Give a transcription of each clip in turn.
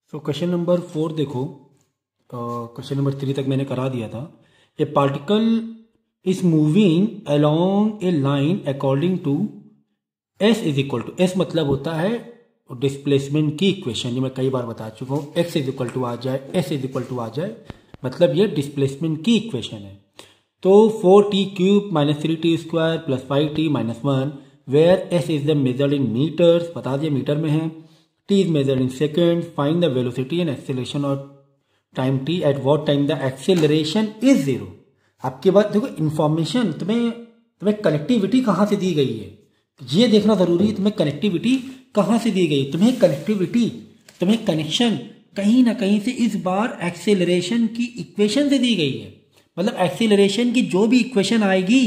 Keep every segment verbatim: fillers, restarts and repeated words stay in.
सो question number four देखो, question number three तक मैंने करा दिया था। A particle is moving along a line according to s is equal to, s मतलब होता है डिस्प्लेसमेंट की इक्वेशन, जो मैं कई बार बता चुका हूँ। एक्स इज इक्वल टू आ जाए, एस इज इक्वल टू आ जाए, मतलब ये डिस्प्लेसमेंट की इक्वेशन है। तो four t cube minus three t square plus five t minus one, where s is the measured in meters, बता दिया मीटर में है। T is measured in second, find the velocity and acceleration और time t at what time the acceleration is zero. आपके बाद देखो information, तुम्हें तुम्हें कनेक्टिविटी कहाँ से दी गई है ये देखना जरूरी है। तुम्हें कनेक्टिविटी कहाँ से दी गई, तुम्हें कनेक्टिविटी तुम्हें कनेक्शन कहीं ना कहीं से इस बार एक्सेलरेशन की इक्वेशन से दी गई है। मतलब एक्सेलरेशन की जो भी इक्वेशन आएगी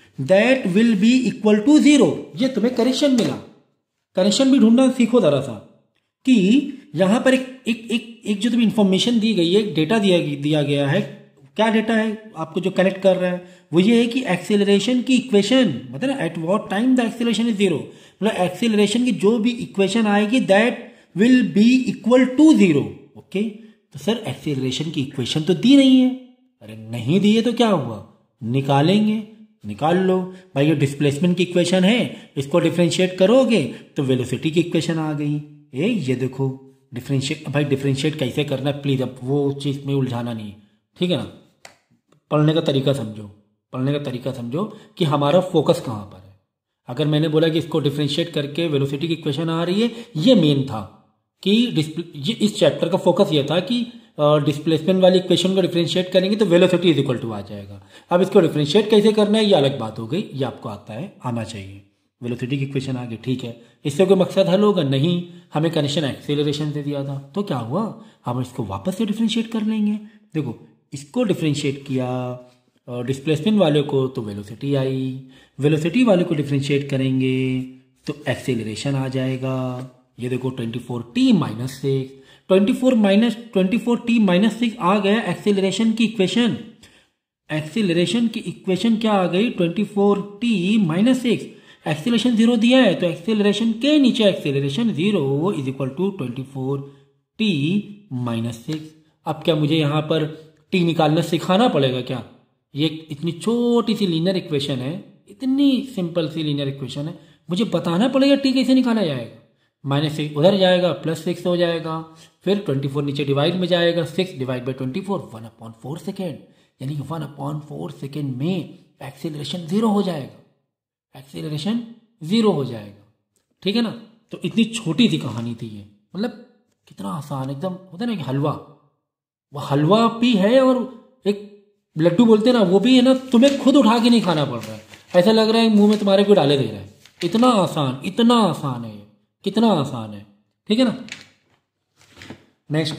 that will be equal to zero. ये तुम्हें कनेक्शन मिला। कनेक्शन भी ढूंढना सीखो जरा सा कि यहां पर एक एक एक, एक जो तुम्हें इंफॉर्मेशन दी गई है, डेटा दिया दिया गया है। क्या डेटा है आपको जो कनेक्ट कर रहा है वो ये है कि एक्सेलरेशन की इक्वेशन, मतलब at what time the acceleration is zero, मतलब एक्सेलरेशन की जो भी इक्वेशन आएगी that will be equal to zero. Okay, तो सर एक्सेलरेशन की इक्वेशन तो दी नहीं है। अरे नहीं दी है तो क्या हुआ, निकालेंगे, निकाल लो भाई। ये डिस्प्लेसमेंट की इक्वेशन है, इसको डिफरेंशिएट करोगे तो वेलोसिटी की इक्वेशन आ गई। ए ये देखो डिफरेंशिएट, भाई डिफरेंशिएट कैसे करना है प्लीज, अब वो चीज में उलझाना नहीं, ठीक है ना। पढ़ने का तरीका समझो, पढ़ने का तरीका समझो कि हमारा फोकस कहाँ पर है। अगर मैंने बोला कि इसको डिफरेंशिएट करके वेलोसिटी की इक्वेशन आ रही है, ये मेन था कि ये इस चैप्टर का फोकस ये था कि डिस्प्लेसमेंट वाली इक्वेशन को डिफरेंशिएट करेंगे तो वेलोसिटी इज इक्वल टू आ जाएगा। अब इसको डिफरेंशिएट कैसे करना है ये अलग बात हो गई, ये आपको आता है, आना चाहिए। वेलोसिटी की इक्वेशन आ गई, ठीक है, इससे कोई मकसद हल होगा नहीं। हमें कनेक्शन एक्सेलरेशन से दिया था तो क्या हुआ, हम इसको वापस से डिफरेंशिएट कर लेंगे। देखो इसको डिफरेंशिएट किया डिस्प्लेसमेंट वाले को तो वेलोसिटी आई, वेलोसिटी वाले को डिफरेंशिएट करेंगे तो एक्सेलरेशन आ जाएगा। ये देखो twenty four t minus six, twenty four minus twenty four t minus six आ गया एक्सेलरेशन की इक्वेशन। एक्सेलरेशन की इक्वेशन क्या आ गई, twenty four t minus six. Acceleration zero दिया है तो एक्सेलरेशन के नीचे acceleration zero is equal to twenty four t minus six. अब क्या मुझे यहां पर टी निकालना सिखाना पड़ेगा क्या? ये इतनी छोटी सी लीनियर इक्वेशन है, इतनी सिंपल सी लीनियर इक्वेशन है, मुझे बताना पड़ेगा टी कैसे निकाला जाएगा। माइनस सिक्स उधर जाएगा, प्लस सिक्स हो जाएगा, फिर ट्वेंटी फोर नीचे डिवाइड में जाएगा, six divide by twenty four, one upon four second, यानी कि वन अपॉन फोर सेकेंड में एक्सेलरेशन जीरो हो जाएगा, एक्सेलरेशन जीरो हो जाएगा, ठीक है ना। तो इतनी छोटी सी कहानी थी ये, मतलब कितना आसान, एकदम होता है ना कि हलवा, वो हलवा भी है और एक लड्डू बोलते हैं ना वो भी है ना, तुम्हें खुद उठा के नहीं खाना पड़ रहा है, ऐसा लग रहा है मुंह में तुम्हारे कोई डाले दे रहा है। इतना आसान, इतना आसान है, कितना आसान है, ठीक है ना। नेक्स्ट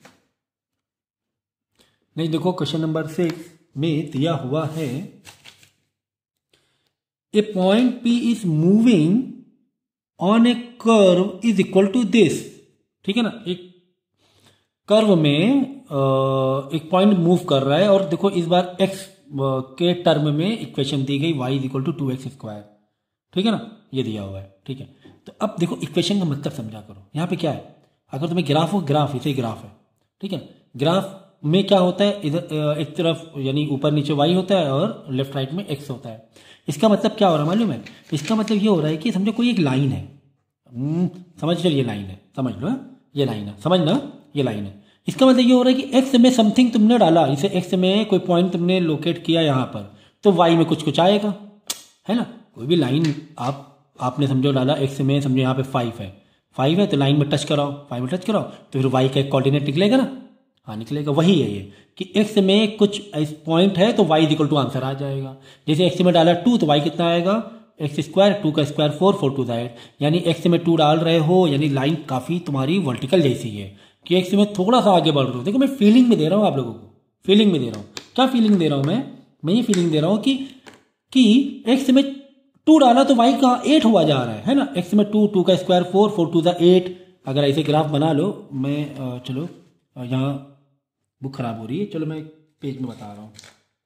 नेक्स्ट देखो क्वेश्चन नंबर सिक्स में दिया हुआ है a point P is moving on a curve is equal to this, ठीक है ना। एक कर्व में एक पॉइंट मूव कर रहा है और देखो इस बार x के टर्म में इक्वेशन दी गई y is equal to two x square, ठीक है ना, ये दिया हुआ है, ठीक है। तो अब देखो इक्वेशन का मतलब समझा करो। यहाँ पे क्या है, अगर तुम्हें ग्राफ हो, ग्राफ इसे ग्राफ है, ठीक है। ग्राफ में क्या होता है, इधर एक तरफ यानी ऊपर नीचे y होता है और लेफ्ट राइट में x होता है। इसका मतलब क्या हो रहा है मालूम है, इसका मतलब ये हो रहा है कि समझो कोई एक लाइन है, समझ लो ये लाइन है, समझ लो ये लाइन है, समझना ये लाइन है। इसका मतलब ये हो रहा है कि x में समथिंग तुमने डाला, इसे x में कोई पॉइंट तुमने लोकेट किया यहाँ पर, तो y में कुछ कुछ आएगा, है ना। कोई भी लाइन आप आपने समझो डाला x में, समझो यहाँ पे फाइव है, फाइव है तो लाइन में टच कराओ, फाइव में टच कराओ तो फिर y का एक कोऑर्डिनेट निकलेगा ना, हाँ निकलेगा। वही है ये कि x में कुछ पॉइंट है तो y इक्वल टू आंसर आ जाएगा। जैसे x में डाला टू तो y कितना आएगा, एक्स स्क्वायर, टू का square four, four to that, यानी x में टू डाल रहे हो, यानी लाइन काफी तुम्हारी वर्टिकल जैसी है कि x में थोड़ा सा आगे बढ़ रहे हो। देखो मैं फीलिंग में दे रहा हूँ आप लोगों को, फीलिंग में दे रहा हूँ। क्या फीलिंग दे रहा हूँ मैं मैं ये फीलिंग दे रहा हूँ कि कि x में टू डाला तो y का एट हुआ जा रहा है है ना। x में टू, टू का square four, four to the eight. अगर ऐसे ग्राफ बना लो, मैं चलो यहाँ बुक खराब हो रही है, चलो मैं पेज में बता रहा हूँ।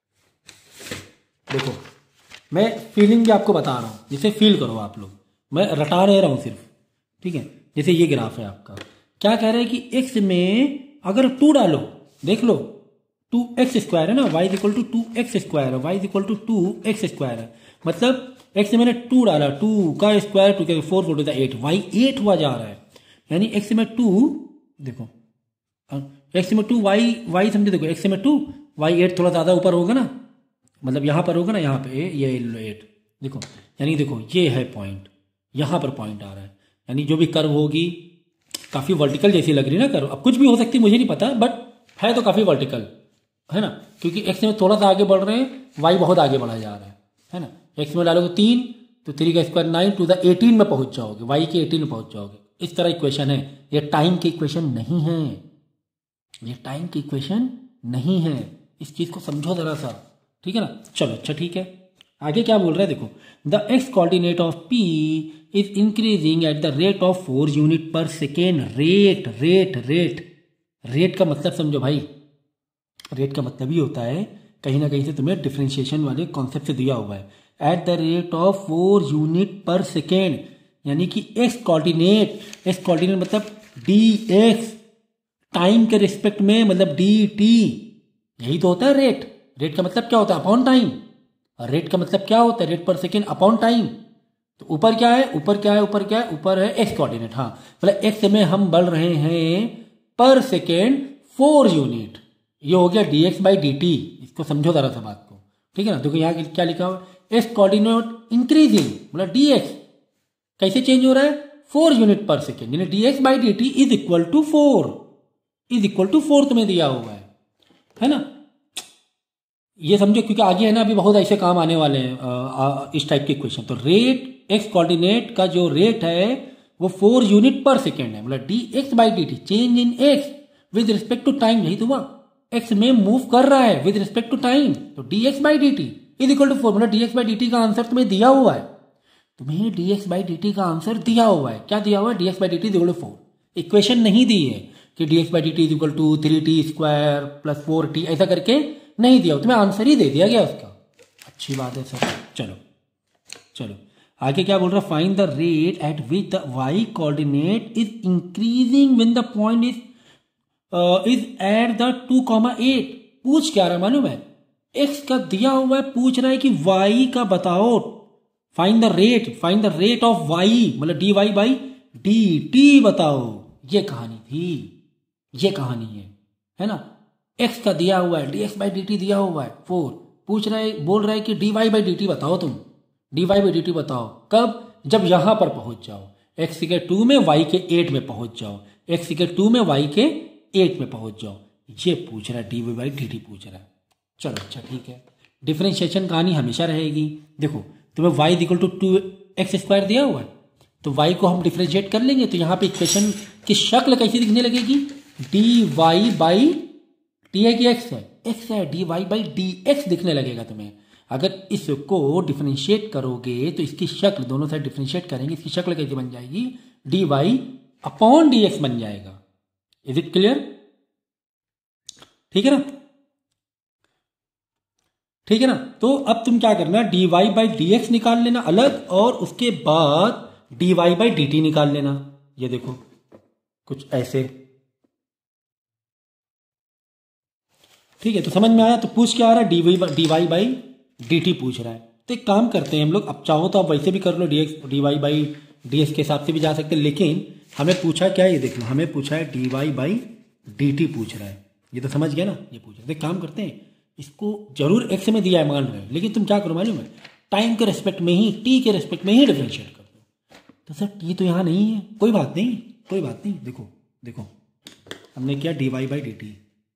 देखो मैं फीलिंग भी आपको बता रहा हूँ, जिसे फील करो आप लोग, मैं रटा नहीं रहा हूँ सिर्फ, ठीक है। जैसे ये ग्राफ है आपका, क्या कह रहे हैं कि एक्स में अगर टू डालो, देख लो टू एक्स स्क्वायर है ना, y equal to two x square है, y equal to two x square है, मतलब एक्स में मैंने टू डाला, टू का स्क्वायर टू का four four two eight, y eight हुआ जा रहा है, यानी एक्स में टू, देखो एक्स में टू वाई वाई समझे, देखो एक्स में टू वाई एट थोड़ा ज्यादा ऊपर होगा ना, मतलब यहां पर होगा ना, यहाँ पे ये एट, देखो यानी देखो ये है पॉइंट, यहां पर पॉइंट आ रहा है, यानी जो भी कर्व होगी काफी वर्टिकल जैसी लग रही है ना कर्व, अब कुछ भी हो सकती है मुझे नहीं पता, बट है तो काफी वर्टिकल है ना, क्योंकि एक्स में थोड़ा सा आगे बढ़ रहे हैं, वाई बहुत आगे बढ़ा जा रहा है है ना। एक्स में डालोगे तीन तो थ्री का square nine to the eighteen में पहुंच जाओगे, वाई के एटीन में पहुंच जाओगे, इस तरह इक्वेशन है। ये टाइम की इक्वेशन नहीं है, ये टाइम की इक्वेशन नहीं है, इस चीज को समझो जरा सा, ठीक है ना। चलो अच्छा ठीक है, आगे क्या बोल रहा है देखो, the x coordinate of p is increasing at the rate of four unit per second. Rate rate rate rate का मतलब समझो भाई, रेट का मतलब ही होता है कहीं ना कहीं से तुम्हें डिफरेंशिएशन वाले कॉन्सेप्ट से दिया हुआ है, at the rate of four unit per second, यानी कि एक्स कोऑर्डिनेट, एक्स कोऑर्डिनेट मतलब डी एक्स, टाइम के रिस्पेक्ट में मतलब डी टी, यही तो होता है रेट। रेट का मतलब क्या होता है, अपॉन टाइम, और रेट का मतलब क्या होता है, रेट पर सेकेंड अपॉन टाइम। तो ऊपर क्या है, ऊपर क्या है, ऊपर क्या है, ऊपर है एक्स कोऑर्डिनेट, हाँ मतलब एक्स में हम बढ़ रहे हैं पर सेकेंड फोर यूनिट, ये हो गया d x by d t, इसको समझो जरा सा बात को, ठीक है ना। देखो यहाँ क्या लिखा हुआ है, एक्स कोऑर्डिनेट इंक्रीजिंग मतलब डी एक्स कैसे चेंज हो रहा है, फोर यूनिट पर सेकेंड, यानी d x by d t is equal to four, is equal to four तुम्हें दिया हुआ है, है ना। ये समझो क्योंकि आगे है ना अभी बहुत ऐसे काम आने वाले हैं इस टाइप के इक्वेशन। तो रेट एक्स कोऑर्डिनेट का जो रेट है वो फोर यूनिट पर सेकेंड है, मतलब d x by d t change in x with respect to time, यही तो हुआ, एक्स में मूव कर रहा है विद रिस्पेक्ट टू टाइम, तो d x by d t is equal to four, मतलब d x by d t का आंसर तुम्हें दिया हुआ है, तुम्हें d x by d t का आंसर दिया हुआ है, क्या दिया हुआ है, d x by d t equal to four. Equation नहीं दी है कि d x by d t is equal to three t square plus four t, ऐसा करके नहीं दिया, तुम्हें आंसर ही दे दिया गया उसका। अच्छी बात है सर, चलो चलो आगे क्या बोल रहा है, find the rate at which the y coordinate is increasing when the point is is at the two comma eight. पूछ क्या रहा है मालूम है, एक्स का दिया हुआ है, पूछ रहा है कि वाई का बताओ, find the rate, find the rate of y मतलब d y by d t बताओ। ये कहानी थी, ये कहानी है, है ना। एक्स का दिया हुआ है, d x by d t दिया हुआ है फोर, पूछ रहा है, बोल रहा है कि d y by d t बताओ, तुम d y by d t बताओ कब, जब यहां पर पहुंच जाओ, एक्स के टू में वाई के एट में पहुंच जाओ, एक्स के टू में वाई के एट में पहुंच जाओ, ये पूछ रहा है, d y by d t पूछ रहा है। चलो अच्छा ठीक है, डिफरेंशिएशन कहानी हमेशा रहेगी। देखो तुम्हें y equal to two x square दिया हुआ है, तो वाई को हम डिफरेंशिएट कर लेंगे, तो यहां पे इक्वेशन की शक्ल कैसी दिखने लगेगी, डी वाई बाई टी है कि एक्स है, एक्स है, d y by d x दिखने लगेगा तुम्हें। अगर इसको डिफरेंशिएट करोगे तो इसकी शक्ल, दोनों साइड डिफरेंशिएट करेंगे, इसकी शक्ल कैसी बन जाएगी, d y upon d x बन जाएगा। इज इट क्लियर, ठीक है ना, ठीक है ना। तो अब तुम क्या करना, d y by d x निकाल लेना अलग, और उसके बाद d y by d t निकाल लेना। ये देखो कुछ ऐसे, ठीक है। तो समझ में आया, तो पूछ क्या आ रहा है, d y d y by d t पूछ रहा है। तो एक काम करते हैं हम लोग, अब चाहो तो आप वैसे भी कर लो, d x d y by d x के हिसाब से भी जा सकते हैं, लेकिन हमें पूछा क्या है, ये देख लो, हमें पूछा है d y by d t पूछ रहा है, ये तो समझ गया ना, ये पूछ रहा है। एक काम करते हैं, इसको जरूर एक्स में दिया है मान रहे हैं, लेकिन तुम क्या करो मालूम है, टाइम के रेस्पेक्ट में ही, टी के रेस्पेक्ट में ही डिफरेंशिएट कर दो। तो सर टी तो यहाँ नहीं है, कोई बात नहीं, कोई बात नहीं, देखो देखो हमने किया d y by d t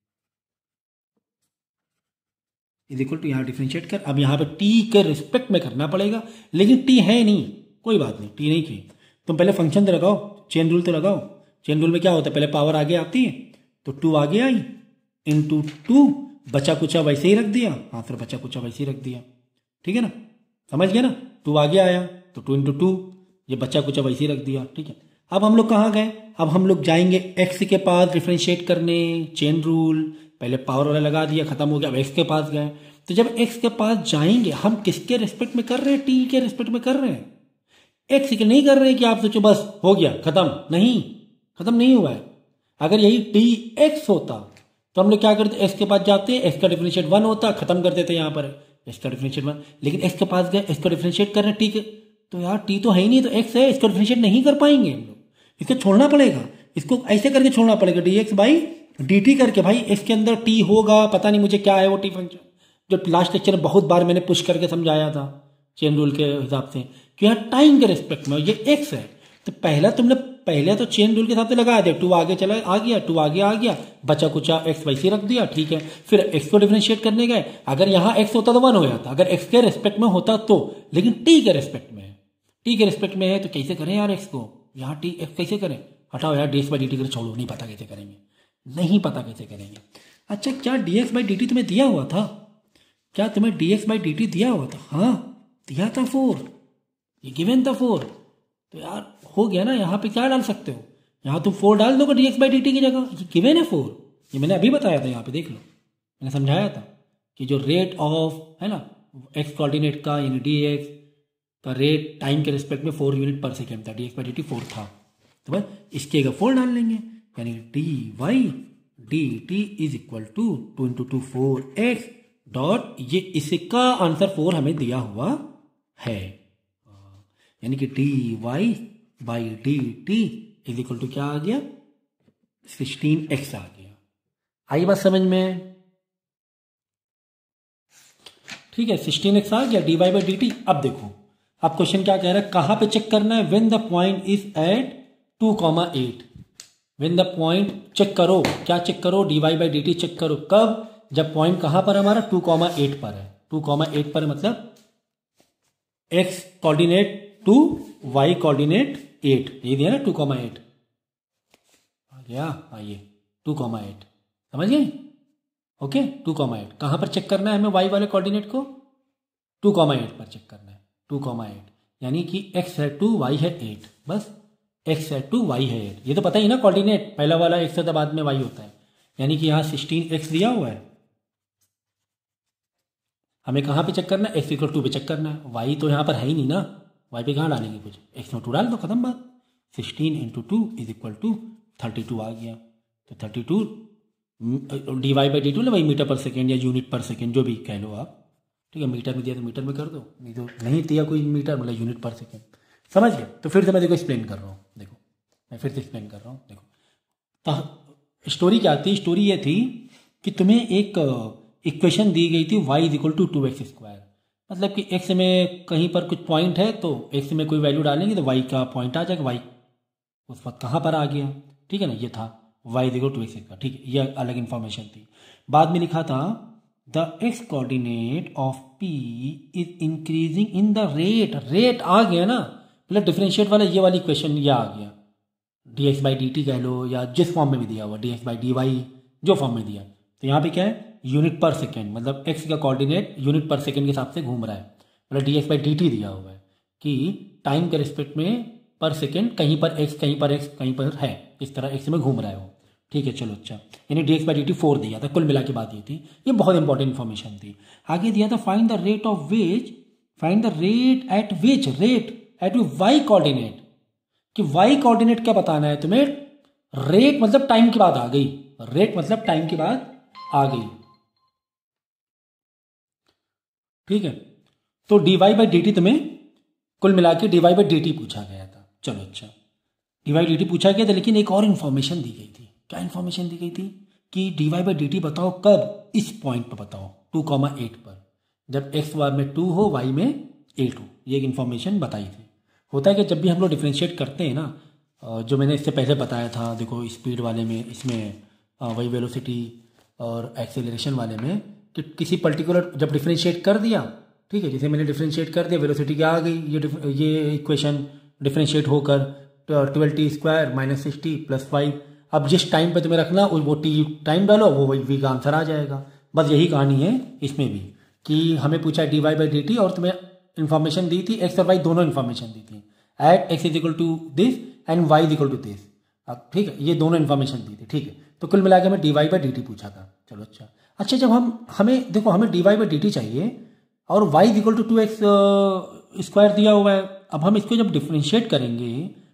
is equal to, यहाँ डिफरेंशिएट कर, अब यहाँ पे टी के रिस्पेक्ट में करना पड़ेगा, लेकिन टी है नहीं, कोई बात नहीं, टी नहीं की, तुम पहले फंक्शन तो लगाओ, चेन रूल तो लगाओ। चेन रूल में क्या होता है, पहले पावर आगे आती है, तो टू आगे आई, इंटू टू, बचा कुचा वैसे ही रख दिया, हाँ सर बचा कुचा वैसे ही रख दिया, ठीक है ना, समझ गया ना, टू आगे आया तो टू इंटू टू, ये बचा कुचा वैसे ही रख दिया, ठीक है। अब हम लोग कहाँ गए, अब हम लोग जाएंगे एक्स के पास डिफरेंशिएट करने, चेन रूल, पहले पावर वाला लगा दिया, खत्म हो गया, अब एक्स के पास गए। तो जब एक्स के पास जाएंगे, हम किसके रिस्पेक्ट में कर रहे हैं, टी के रिस्पेक्ट में कर रहे हैं, एक्स के नहीं कर रहे हैं कि आप सोचो बस हो गया खत्म, नहीं, खत्म नहीं हुआ है, अगर यही टी एक्स होता तो हम लोग क्या करते, एक्स के पास जाते, एक्स का डिफरेंशिएट वन होता, खत्म कर देते यहाँ पर एक्स का डिफरेंशिएट वन। लेकिन एक्स के पास गए, एक्स का डिफरेंशिएट कर रहे हैं, ठीक है, तो यार टी तो है ही नहीं, तो एक्स है, इसका डिफरेंशिएट नहीं कर पाएंगे हम लोग, इसको छोड़ना पड़ेगा, इसको ऐसे करके छोड़ना पड़ेगा, d x by d t करके। भाई एक्स के अंदर टी होगा, पता नहीं मुझे क्या है वो टी फंक्शन, जो लास्ट लेक्चर में बहुत बार मैंने पुश करके समझाया था चेन रूल के हिसाब से, कि यहाँ टाइम के रिस्पेक्ट में ये एक्स है, तो पहला तुमने पहले तो चेन रूल के हिसाब से लगा दिया, टू आगे चला आ गया, टू आगे आ गया, बचा कुचा एक्स वैसे रख दिया, ठीक है। फिर एक्स को डिफरेंशिएट करने गए, अगर यहाँ एक्स होता तो वन हो जाता, अगर एक्स के रिस्पेक्ट में होता तो, लेकिन टी के रिस्पेक्ट में है, टी के रिस्पेक्ट में है, तो कैसे करें यार एक्स को, यहाँ टी एक्स कैसे करें, हटाओ यार, d x by d t कर छोड़ो, नहीं पता कैसे करेंगे, नहीं पता कैसे करेंगे। अच्छा, क्या d x by d t तुम्हें दिया हुआ था, क्या तुम्हें d x by d t दिया हुआ था, हाँ दिया था फोर, ये गिवन था फोर, तो यार हो गया ना, यहाँ पे क्या डाल सकते हो, यहाँ तुम फोर डाल दोगे d x by d t की जगह, ये गिवन है फोर, ये मैंने अभी बताया था, यहाँ पे देख लो, मैंने समझाया था कि जो रेट ऑफ है ना एक्स कोऑर्डिनेट का, यानी डी एक्स का रेट टाइम के रिस्पेक्ट में फोर यूनिट पर सेकेंड था, d x by d t four था, तो बस इसके जगह फोर डाल लेंगे, यानी d y d t is equal to two into two four x dot, ये इसका आंसर फोर हमें दिया हुआ है, यानी कि d y by d t is equal to क्या आ गया, सिक्सटीन एक्स आ गया। आई बात समझ में, ठीक है, सिक्सटीन एक्स आ गया, d y by d t. अब देखो, अब क्वेश्चन क्या कह रहा है, कहां पे चेक करना है, when the point is at two comma eight, when the point check करो, क्या चेक करो, d y by d t check करो, कब, जब पॉइंट कहां पर हमारा टू कॉमा एट पर है, टू कॉमा एट पर मतलब x coordinate two, y coordinate eight, ये दिया ना टू कॉमा एट आ गया, आइए टू कॉमा एट, समझ गए, ओके, टू कॉमा एट कहां पर चेक करना है हमें, वाई वाले कोऑर्डिनेट को टू कॉमा एट पर चेक करना है, टू कॉमा एट, यानी कि एक्स है टू, वाई है एट, बस एक्स है टू, वाई है एट, ये तो पता ही ना कोऑर्डिनेट, पहला वाला एक्स है तो बाद में वाई होता है, यानी कि यहां सिक्सटीन एक्स दिया हुआ है, हमें कहां पे चेक करना है, एक्स इक्वल टू पे चेक करना है, वाई तो यहां पर है ही नहीं ना, वाई पे कहां डालेंगे कुछ, एक्स में टू डाल दो, खत्म बात, sixteen into two is equal to thirty two आ गया, तो thirty two d y by d two ना भाई, मीटर पर सेकेंड या यूनिट पर सेकेंड जो भी कह लो आप, ठीक है, मीटर में दिया तो मीटर में कर दो, नहीं तो नहीं दिया कोई मीटर मतलब यूनिट पर सेकेंड, समझ गए। तो फिर से मैं देखो एक्सप्लेन कर रहा हूँ, देखो मैं फिर से एक्सप्लेन कर रहा हूँ, देखो तो स्टोरी क्या थी, स्टोरी ये थी कि तुम्हें एक इक्वेशन दी गई थी y is equal to two x square, मतलब कि x में कहीं पर कुछ पॉइंट है तो x में कोई वैल्यू डालेंगे तो y का पॉइंट आ जाएगा, y उस वक्त कहाँ पर आ गया, ठीक है ना, ये था y is equal to x का, ठीक है, ये अलग इन्फॉर्मेशन थी। बाद में लिखा था the x coordinate of p is increasing in the rate, rate आ गया ना, मतलब डिफरेंशिएट वाला ये वाली इक्वेशन ये आ गया, d x by d t कह लो या जिस फॉर्म में भी दिया हुआ, d x by d y जो फॉर्म में दिया, तो यहाँ पे क्या है, यूनिट पर सेकेंड, मतलब एक्स का कोऑर्डिनेट यूनिट पर सेकेंड के हिसाब से घूम रहा है, मतलब d x by d t दिया हुआ है कि टाइम के रिस्पेक्ट में पर सेकेंड कहीं पर एक्स कहीं पर एक्स कहीं पर है, इस तरह एक्स में घूम रहा है वो, ठीक है, चलो अच्छा, यानी d x by d t four दिया था, कुल मिला के बात ये थी, ये बहुत इंपॉर्टेंट इन्फॉर्मेशन थी। आगे दिया था find the rate of wage, find the rate at which, rate at y coordinate, कि वाई कोऑर्डिनेट क्या बताना है तुम्हें, रेट मतलब टाइम की बात आ गई, रेट मतलब टाइम की बात आ गई, ठीक है। तो d y by d t तुम्हें कुल मिला के d y by d t पूछा गया था, चलो अच्छा, डी वाई डी टी पूछा गया था, लेकिन एक और इन्फॉर्मेशन दी गई थी, क्या इन्फॉर्मेशन दी गई थी कि d y by d t बताओ कब, इस पॉइंट पर बताओ टू कॉमा एट पर, जब एक्स वाई में टू हो, वाई में एट हो, ये एक इन्फॉर्मेशन बताई थी। होता है कि जब भी हम लोग डिफ्रेंशिएट करते हैं ना, जो मैंने इससे पहले बताया था, देखो स्पीड वाले में, इसमें वही वेलोसिटी और एक्सेलरेशन वाले में, कि किसी पर्टिकुलर जब डिफ्रेंशिएट कर दिया, ठीक है, जैसे मैंने डिफ्रेंशिएट कर दिया, वेलोसिटी क्या आ गई, ये ये इक्वेशन डिफ्रेंशिएट होकर twelve t square minus sixty plus five, अब जिस टाइम पे तुम्हें रखना वो टी टाइम डालो, वो वही वी का आंसर आ जाएगा। बस यही कहानी है इसमें भी, कि हमें पूछा है d y by d t और तुम्हें इन्फॉर्मेशन दी थी, एक्स और वाई दोनों इन्फॉर्मेशन दी थी, at x is equal to this and y is equal to this, अब ठीक है, ये दोनों इन्फॉर्मेशन दी थी, ठीक है। तो कुल मिला के हमें d y by d t पूछा था, चलो अच्छा अच्छा जब हम हमें देखो हमें d y by d t चाहिए और y is equal to two x square दिया हुआ है, अब हम इसको जब डिफ्रेंशिएट करेंगे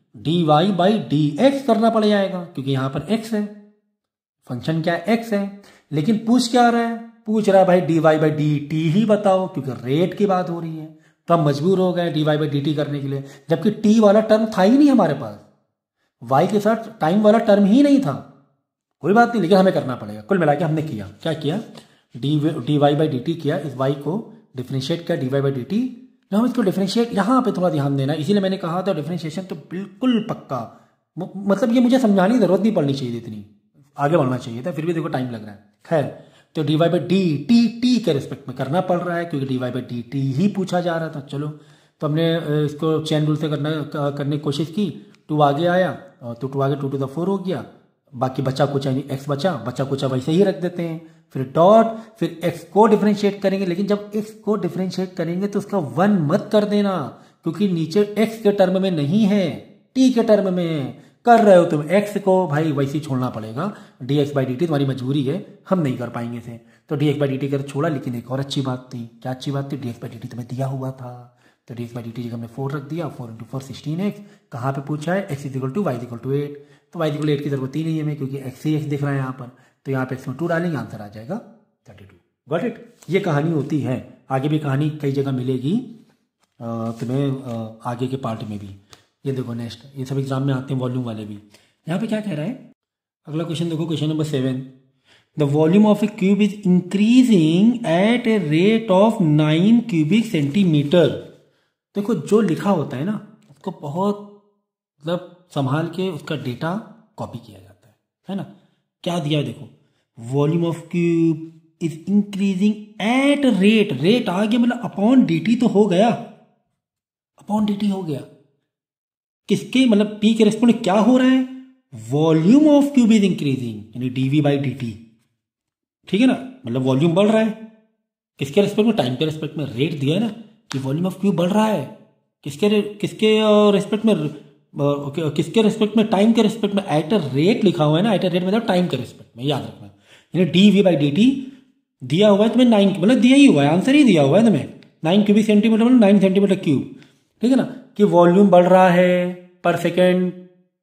d y by d x करना पड़ जाएगा, क्योंकि यहां पर एक्स है, फंक्शन क्या है, एक्स है। लेकिन पूछ क्या रहा है, पूछ रहा है भाई d y by d t ही बताओ, क्योंकि रेट की बात हो रही है। तो हम मजबूर हो गए d y by d t करने के लिए, जबकि टी वाला टर्म था ही नहीं हमारे पास, वाई के साथ टाइम वाला टर्म ही नहीं था। कोई बात नहीं, लेकिन हमें करना पड़ेगा। कुल मिला के हमने किया क्या किया, d d y by d t किया, इस वाई को डिफरेंशिएट किया d y by d t. हम इसको डिफरेंशिएट, यहाँ पे थोड़ा ध्यान देना, इसीलिए मैंने कहा था डिफरेंशिएशन तो बिल्कुल पक्का, मतलब ये मुझे समझाने की जरूरत नहीं पड़नी चाहिए, इतनी आगे बढ़ना चाहिए था, फिर भी देखो टाइम लग रहा है। खैर, तो d y by d t t के रिस्पेक्ट में करना पड़ रहा है, क्योंकि d y by d t ही पूछा जा रहा था। चलो, तो हमने इसको चेन रूल से करना करने की कोशिश की, टू आगे आया, तो टू आगे टू टू द फोर हो गया, बाकी बचा कुछ यानी एक्स बचा, बचा कुछ वैसे ही रख देते हैं, फिर डॉट, फिर एक्स को डिफरेंशिएट करेंगे। लेकिन जब एक्स को डिफरेंशिएट करेंगे तो उसका वन मत कर देना, क्योंकि नीचे एक्स के टर्म में नहीं है, टी के टर्म में है। कर रहे हो तुम एक्स को, भाई वैसे ही छोड़ना पड़ेगा। D x by d t तुम्हारी मजबूरी है, हम नहीं कर पाएंगे इसे, तो d x by d t कर छोड़ा। लेकिन एक और अच्छी बात थी, क्या अच्छी बात थी, d x by d t तुम्हें दिया हुआ था, तो d x by d t हमने फोर रख दिया, four into four sixteen x. कहाँ पे पूछा है, x is equal to y is equal to eight, तो y is equal to eight की जरूरत ही नहीं है हमें, क्योंकि एक्स ही एक्स दिख रहा है यहाँ पर, तो यहाँ पे एक्स में टू डालेंगे, आंसर आ जाएगा थर्टी टू। Got it. ये कहानी होती है, आगे भी कहानी कई जगह मिलेगी तुम्हें आगे के पार्ट में भी। ये देखो नेक्स्ट, ये सब एग्जाम में आते हैं वॉल्यूम वाले भी। यहाँ पे क्या कह रहा है, अगला क्वेश्चन देखो, question number seven, the volume of a cube is increasing at a rate of nine cubic centimeter. देखो जो लिखा होता है ना, उसको बहुत मतलब संभाल के उसका डेटा कॉपी किया जाता है, है ना। क्या दिया है देखो, volume of cube is increasing at rate, rate आ गया मतलब अपॉन डी तो हो गया, अपॉन डी हो गया, किसके मतलब पी के रेस्पोंड क्या हो रहा है, volume of cube is increasing यानी डीवी बाई डी टी, ठीक है ना, मतलब वॉल्यूम बढ़ रहा है, किसके रेस्पेक्ट में, टाइम के रेस्पेक्ट में। रेट दिया है ना कि वॉल्यूम ऑफ क्यूब बढ़ रहा है, किसके किसके रेस्पेक्ट में, किसके रेस्पेक्ट में, टाइम के रेस्पेक्ट में। एट रेट लिखा हुआ है ना, एट रेट मतलब टाइम के रेस्पेक्ट में, याद रखना। यानी d v by d t दिया हुआ है तुम्हें नाइन, मतलब दिया ही हुआ है, आंसर ही दिया हुआ है तुम्हें, नाइन क्यूबिक सेंटीमीटर मतलब नाइन सेंटीमीटर क्यूब, ठीक है ना, कि वॉल्यूम बढ़ रहा है पर सेकेंड,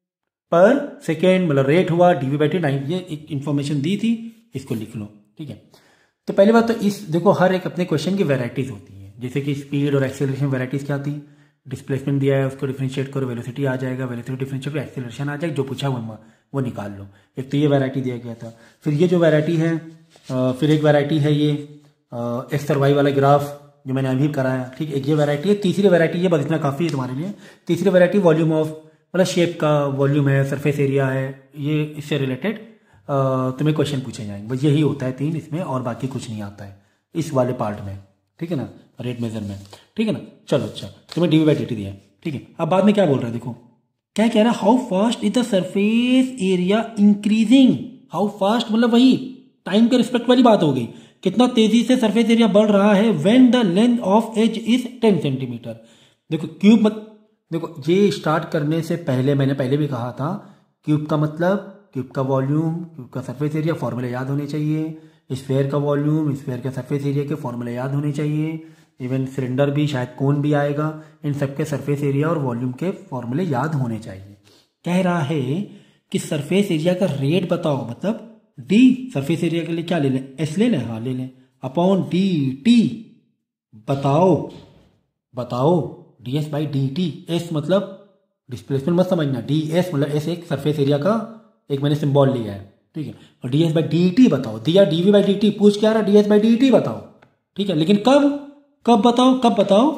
पर सेकेंड मतलब रेट हुआ डीवी बाई टी नाइन। ये एक इंफॉर्मेशन दी थी, इसको लिख लो, ठीक है। तो पहली बात तो इस देखो, हर एक अपने क्वेश्चन की वैरायटीज होती हैं, जैसे कि स्पीड और एक्सेलरेशन वैरायटीज क्या थी, डिस्प्लेसमेंट दिया है उसको डिफरेंशिएट करो, वेलोसिटी आ जाएगा, वेलोसिटी डिफरेंशिएट करो, एक्सेलरेशन आ जाएगा, जो पूछा हुआ वो निकाल लो। एक तो ये वैरायटी दिया गया था। फिर ये जो वैरायटी है, फिर एक वैरायटी है ये एक्स और वाई वाला ग्राफ जो मैंने अभी कराया, ठीक है, एक ये वैरायटी है। तीसरी वैरायटी ये बस इतना काफ़ी है तुम्हारे लिए। तीसरी वैरायटी वॉल्यूम ऑफ, मतलब शेप का वॉल्यूम है, सरफेस एरिया है, ये इससे रिलेटेड तुम्हें क्वेश्चन पूछे जाएंगे, बस यही होता है तीन इसमें, और बाकी कुछ नहीं आता है इस वाले पार्ट में, ठीक है ना, रेट मेजर में, ठीक है ना। चलो अच्छा, तुम्हें d v by d t दिया है, ठीक है। अब बाद में क्या बोल रहा है देखो, क्या कह रहा है, how fast is the surface area increasing. How fast मतलब वही टाइम के रिस्पेक्ट वाली बात हो गई, कितना तेजी से सरफेस एरिया बढ़ रहा है, when the length of edge is ten centimeter. देखो क्यूब मत, देखो ये स्टार्ट करने से पहले मैंने पहले भी कहा था, क्यूब का मतलब क्यूब का वॉल्यूम, क्यूब का सरफेस एरिया, फॉर्मूले याद होने चाहिए। स्फेयर का वॉल्यूम, स्फेयर का सरफेस एरिया के फॉर्मूले याद होने चाहिए। इवन सिलेंडर भी, शायद कोन भी आएगा, इन सबके सरफेस एरिया और वॉल्यूम के फॉर्मूले याद होने चाहिए। कह रहा है कि सरफेस एरिया का रेट बताओ, मतलब डी, सरफेस एरिया के लिए क्या ले लें, एस ले लें, हाँ ले लें, अपॉन डी टी बताओ, बताओ d s by d t. S मतलब डिस्प्लेसमेंट मत समझना, डी एस मतलब एस एक सरफेस एरिया का एक मैंने सिंबल लिया है, ठीक है, और d s by d t बताओ, दिया d v by d t, पूछ क्या रहा, d s by d t बताओ, ठीक है। लेकिन कब, कब बताओ, कब बताओ,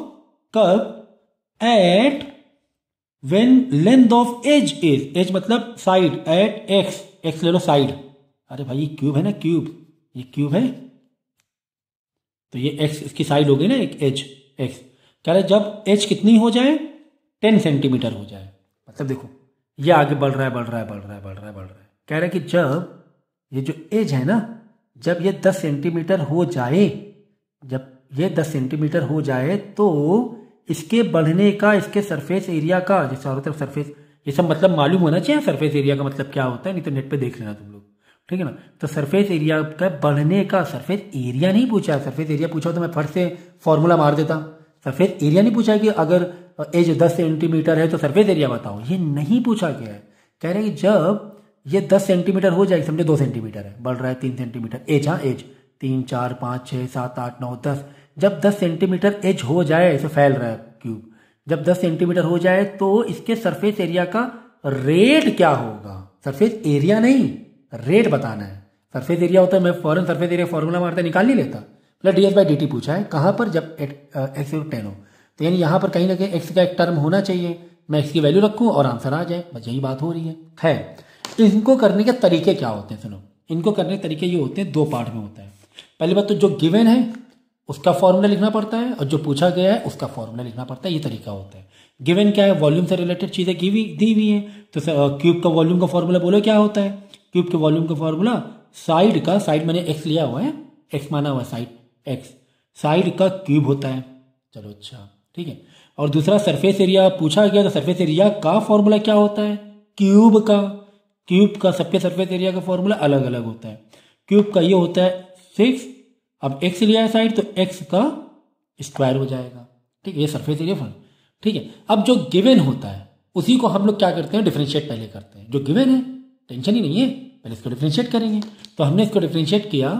कब, at when length of edge is, edge मतलब साइड, एट एक्स, एक्स ले लो साइड, अरे भाई ये क्यूब है ना, क्यूब, ये क्यूब है, तो ये एक्स इसकी साइड हो गई ना, एक एज एक्स। कह रहे जब एज कितनी हो जाए, टेन सेंटीमीटर हो जाए, मतलब देखो ये आगे बढ़ रहा है, बढ़ रहा है, बढ़ रहा है, बढ़ रहा है, बढ़ रहा है। कह रहा है कि जब ये जो एज है ना, जब ये दस सेंटीमीटर हो जाए, जब ये दस सेंटीमीटर हो जाए तो इसके बढ़ने का, इसके सरफेस एरिया का, जैसे चारों तरफ सरफेस, ये सब मतलब मालूम होना चाहिए सरफेस एरिया का मतलब क्या होता है, नहीं तो नेट पे देख लेना तुम लोग, ठीक है ना। तो सरफेस एरिया का बढ़ने का, सरफेस एरिया नहीं पूछा है, सरफेस एरिया पूछा तो मैं फट से फॉर्मूला मार देता, सरफेस एरिया नहीं पूछा है कि अगर एज दस सेंटीमीटर है तो सरफेस एरिया बताओ, ये नहीं पूछा गया है। कह रहे हैं कि जब ये दस सेंटीमीटर हो जाएगी, समझे दो सेंटीमीटर है, बढ़ रहा है तीन सेंटीमीटर एज, हाँ एज तीन चार पाँच छः सात आठ नौ दस, जब दस सेंटीमीटर एज हो जाए, ऐसे फैल रहा है क्यूब, जब दस सेंटीमीटर हो जाए तो इसके सरफेस एरिया का रेट क्या होगा। सरफेस एरिया नहीं, रेट बताना है। सरफेस एरिया होता है, मैं फॉरन सरफेस एरिया फॉर्मूला मारता निकाल नहीं लेता। मतलब d s by d t पूछा है, कहाँ पर, जब एक्स टेन हो, तो यानी यहाँ पर कहीं ना कहीं एक्स का एक टर्म होना चाहिए, मैं एक्स की वैल्यू रखूँ और आंसर आ जाए, बस यही बात हो रही है। खैर इनको करने के तरीके क्या होते हैं, सुनो, इनको करने के तरीके ये होते हैं, दो पार्ट में होता है। पहली बात तो जो गिवन है उसका फॉर्मूला लिखना पड़ता है, और जो पूछा गया है उसका फॉर्मूला लिखना पड़ता है, ये तरीका होता है। गिवन क्या है, वॉल्यूम से रिलेटेड चीजें दी हुई है, तो क्यूब का वॉल्यूम का फॉर्मूला बोलो क्या होता है। क्यूब के वॉल्यूम का फॉर्मूला साइड का, साइड मैंने एक्स लिया हुआ है, एक्स माना हुआ है, साइड एक्स, साइड का क्यूब होता है। चलो अच्छा ठीक है। और दूसरा सरफेस एरिया पूछा गया, तो सरफेस एरिया का फॉर्मूला क्या होता है, क्यूब का, क्यूब का सबके सरफेस एरिया का फॉर्मूला अलग अलग होता है। क्यूब का ये होता है सिक्स, अब एक्स लिया है साइड तो एक्स का स्क्वायर हो जाएगा, ठीक है, ये सरफेस एरिया फॉर्मूला, ठीक है। अब जो गिवन होता है उसी को हम लोग क्या करते हैं, डिफरेंशिएट पहले करते हैं। जो गिवन है टेंशन ही नहीं है, पहले इसको डिफरेंशिएट करेंगे। तो हमने इसको डिफरेंशिएट किया,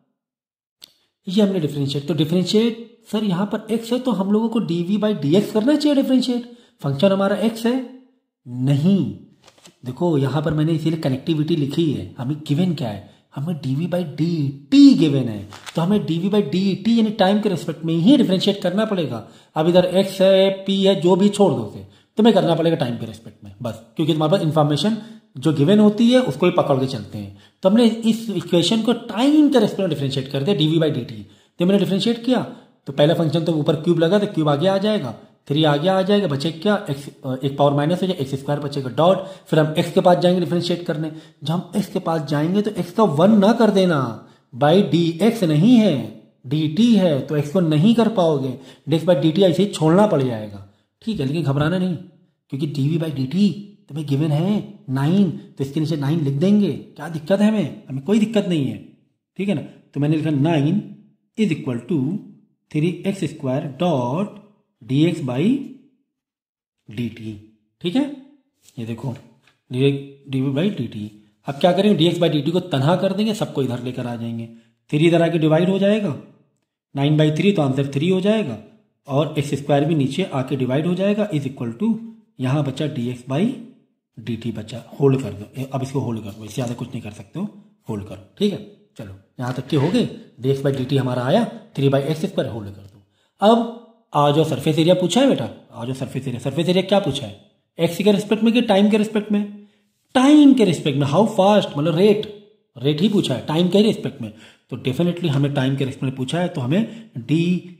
ये हमने डिफरेंशिएट, तो डिफरेंशिएट सर यहाँ पर x है तो हम लोगों को dv बाई डी एक्स करना चाहिए डिफरेंशिएट, फंक्शन हमारा x है नहीं। देखो यहाँ पर मैंने इसीलिए कनेक्टिविटी लिखी है, हमें गिवन क्या है, हमें dv by d t given है, तो हमें dv बाई डी टी यानी टाइम के रिस्पेक्ट में ही डिफरेंशिएट करना पड़ेगा। अब इधर x है p है जो भी छोड़ दो उसे, तुम्हें करना पड़ेगा टाइम के रिस्पेक्ट में बस, क्योंकि तुम्हारे पास इन्फॉर्मेशन जो गिवन होती है उसको ही पकड़ के चलते हैं। तो हमने इस इक्वेशन को टाइम के रिस्पेक्ट में डिफरेंशिएट कर दिया, dv बाई डी टी। तो मैंने डिफरेंशिएट किया तो पहला फंक्शन तो ऊपर क्यूब लगा तो क्यूब आगे आ जाएगा, थ्री आगे आ जाएगा, बचे क्या एक्स, एक पावर माइनस हो जाए, एक्स स्क्वायर बचेगा डॉट, फिर हम एक्स के पास जाएंगे डिफरेंशिएट करने। जब हम एक्स के पास जाएंगे तो एक्स का वन ना कर देना, बाई डी एक्स नहीं है डी टी है, तो एक्स को नहीं कर पाओगे, d x by d t ऐसे ही छोड़ना पड़ जाएगा, ठीक है। लेकिन घबराना नहीं, क्योंकि डीवी बाई डी टी तुम्हें गिवन है नाइन, तो इसके नीचे नाइन लिख देंगे, क्या दिक्कत है, हमें हमें कोई दिक्कत नहीं है, ठीक है ना। तो मैंने लिखा nine is equal to three x square dot d x by d t, ठीक है। ये देखो d d by d t. अब क्या करेंगे, d x by d t को तनहा कर देंगे, सबको इधर लेकर आ जाएंगे, थ्री इधर आके डिवाइड हो जाएगा, नाइन बाई थ्री तो आंसर थ्री हो जाएगा, और एक्स स्क्वायर भी नीचे आके डिवाइड हो जाएगा, इज इक्वल टू यहाँ बचा d x by d t बचा, होल्ड कर दो, अब इसको होल्ड कर दो, इससे ज़्यादा कुछ नहीं कर सकते हो, होल्ड करो, ठीक है। चलो यहाँ तक के हो गए, d x by d t हमारा आया, three by x square hold कर दो। अब आ जाओ सरफेस एरिया पूछा है बेटा, आ जाओ सरफेस एरिया। सरफेस एरिया क्या पूछा है, एक्स के रिस्पेक्ट में कि टाइम के रिस्पेक्ट में, टाइम के रिस्पेक्ट में, हाउ फास्ट मतलब रेट, रेट ही पूछा है टाइम के रिस्पेक्ट में, तो डेफिनेटली हमें टाइम के रिस्पेक्ट में पूछा है, तो हमें d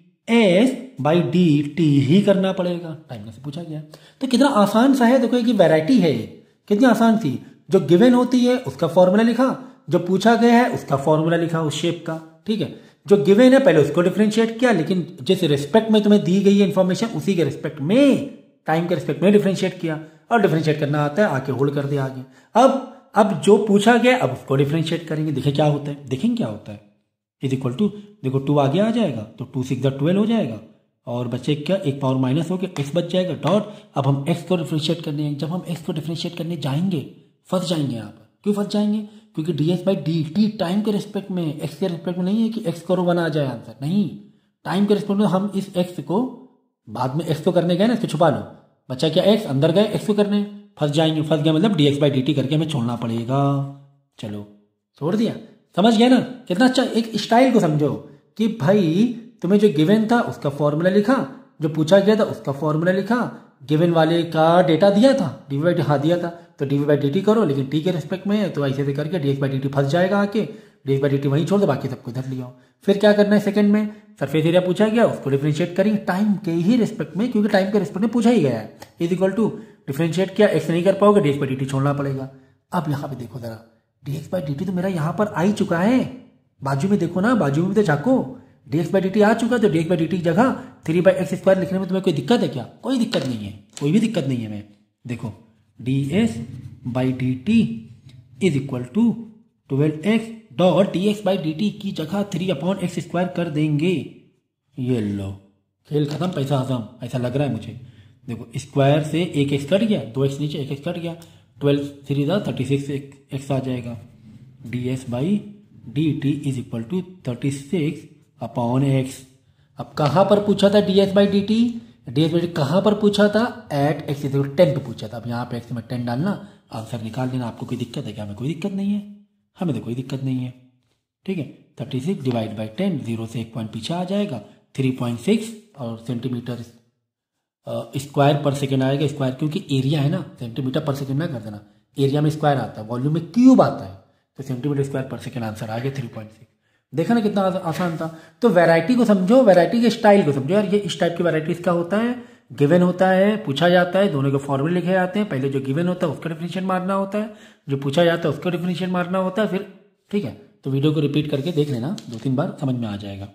s by d t ही करना पड़ेगा, टाइम से पूछा गया। तो कितना आसान सा है, देखो कि वैरायटी है, कितनी आसान सी, जो गिवन होती है उसका फॉर्मूला लिखा, जो पूछा गया है उसका फॉर्मूला लिखा उस शेप का, ठीक है। जो गिवन है पहले उसको डिफरेंशिएट किया, लेकिन जिस रिस्पेक्ट में तुम्हें दी गई है इन्फॉर्मेशन उसी के रिस्पेक्ट में, टाइम के रिस्पेक्ट में डिफरेंशिएट किया, और डिफरेंशिएट करना आता है, आके होल्ड कर दिया आगे। अब अब जो पूछा गया अब उसको डिफरेंशिएट करेंगे, देखें क्या होता है, देखेंगे क्या होता है, इज इक्वल टू, देखो टू आगे आ जाएगा तो टू सिक्स ट्वेल्व हो जाएगा, और बचे क्या, एक पावर माइनस हो गया, एक्स बच जाएगा डॉट। अब हम एक्स को डिफरेंशिएट करने, जब हम एक्स को डिफरेंशिएट करने जाएंगे फंस जाएंगे यहाँ पर, क्यों फंस जाएंगे, क्योंकि d x by d t time के रिस्पेक्ट में, एक्स के रिस्पेक्ट में नहीं है कि एक्स करो वन आ जाए आंसर, नहीं, टाइम के रिस्पेक्ट में हम इस एक्स को बाद में एक्स को करने गए ना, इसको छुपा लो, बच्चा क्या एक्स, अंदर गए एक्स को करने, फंस जाएंगे, फंस गया मतलब d x by d t करके हमें छोड़ना पड़ेगा। चलो छोड़ दिया, समझ गया ना, कितना अच्छा, एक स्टाइल को समझो कि भाई तुम्हें जो गिवन था उसका फॉर्मूला लिखा, जो पूछा गया था उसका फॉर्मूला लिखा, गिवन वाले का डेटा दिया था, डीवी बाई डी हाँ दिया था, तो डीवी बाई डी टी करो, लेकिन टी के रिस्पेक्ट में है तो ऐसे से करके d x by d t फंस जाएगा आके, d x by d t वहीं छोड़ दो, बाकी सबको इधर लिया। फिर क्या करना है, सेकंड में सरफेस एरिया पूछा गया उसको डिफरेंशिएट करेंगे टाइम के ही रिस्पेक्ट में, क्योंकि टाइम के रिस्पेक्ट में पूछा ही गया है, इज इक्वल टू डिफरेंशिएट किया, एक्स नहीं कर पाओगे, d x by d t छोड़ना पड़ेगा। अब यहाँ पे देखो जरा, d x by d t तो मेरा यहाँ पर आ ही चुका है, बाजू में देखो ना, बाजू में भी तो झाको, d x by d t आ चुका, तो d x by d t की जगह थ्री बाई एक्स स्क्वायर लिखने में तुम्हें कोई दिक्कत है क्या, कोई दिक्कत नहीं है, कोई भी दिक्कत नहीं है। मैं देखो d s by d t is equal to twelve x dot d x by d t की जगह थ्री अपॉन एक्स स्क्वायर कर देंगे, ये लो खेल खत्म, पैसा हजम, ऐसा लग रहा है मुझे। देखो स्क्वायर से एक एक्स कट गया, दो एक्स नीचे एक एक्स कट गया, ट्वेल्व थ्री था थर्टी सिक्स एक्स आ जाएगा। D s by d t is equal to thirty six upon x. अब कहाँ पर पूछा था d s by d t, d s by d कहाँ पर पूछा था, at x is equal to पे पूछा था। अब यहाँ पे एक्स में टेन डालना, आंसर निकाल लेना। आपको कोई दिक्कत है क्या? हमें कोई दिक्कत नहीं है, हमें तो कोई दिक्कत नहीं है। ठीक है, thirty six divide by ten, zero से एक पॉइंट पीछे आ जाएगा, थ्री पॉइंट सिक्स और सेंटीमीटर स्क्वायर पर सेकेंड आएगा। स्क्वायर क्योंकि एरिया है ना, सेंटीमीटर पर सेकेंड ना कर देना, एरिया में स्क्वायर आता है, वॉल्यूम में क्यूब आता है, तो सेंटीमीटर स्क्वायर पर सेकेंड आंसर आ गया थ्री पॉइंट सिक्स। देखा ना कितना आसान था। तो वैरायटी को समझो, वैरायटी के स्टाइल को समझो। यार ये इस टाइप की वैरायटी इसका होता है, गिवन होता है, पूछा जाता है, दोनों के फॉर्मूले लिखे जाते हैं। पहले जो गिवन होता है उसका डिफरेंशिएट मारना होता है, जो पूछा जाता है उसका डिफरेंशिएट मारना होता है फिर। ठीक है, तो वीडियो को रिपीट करके देख लेना, दो तीन बार समझ में आ जाएगा।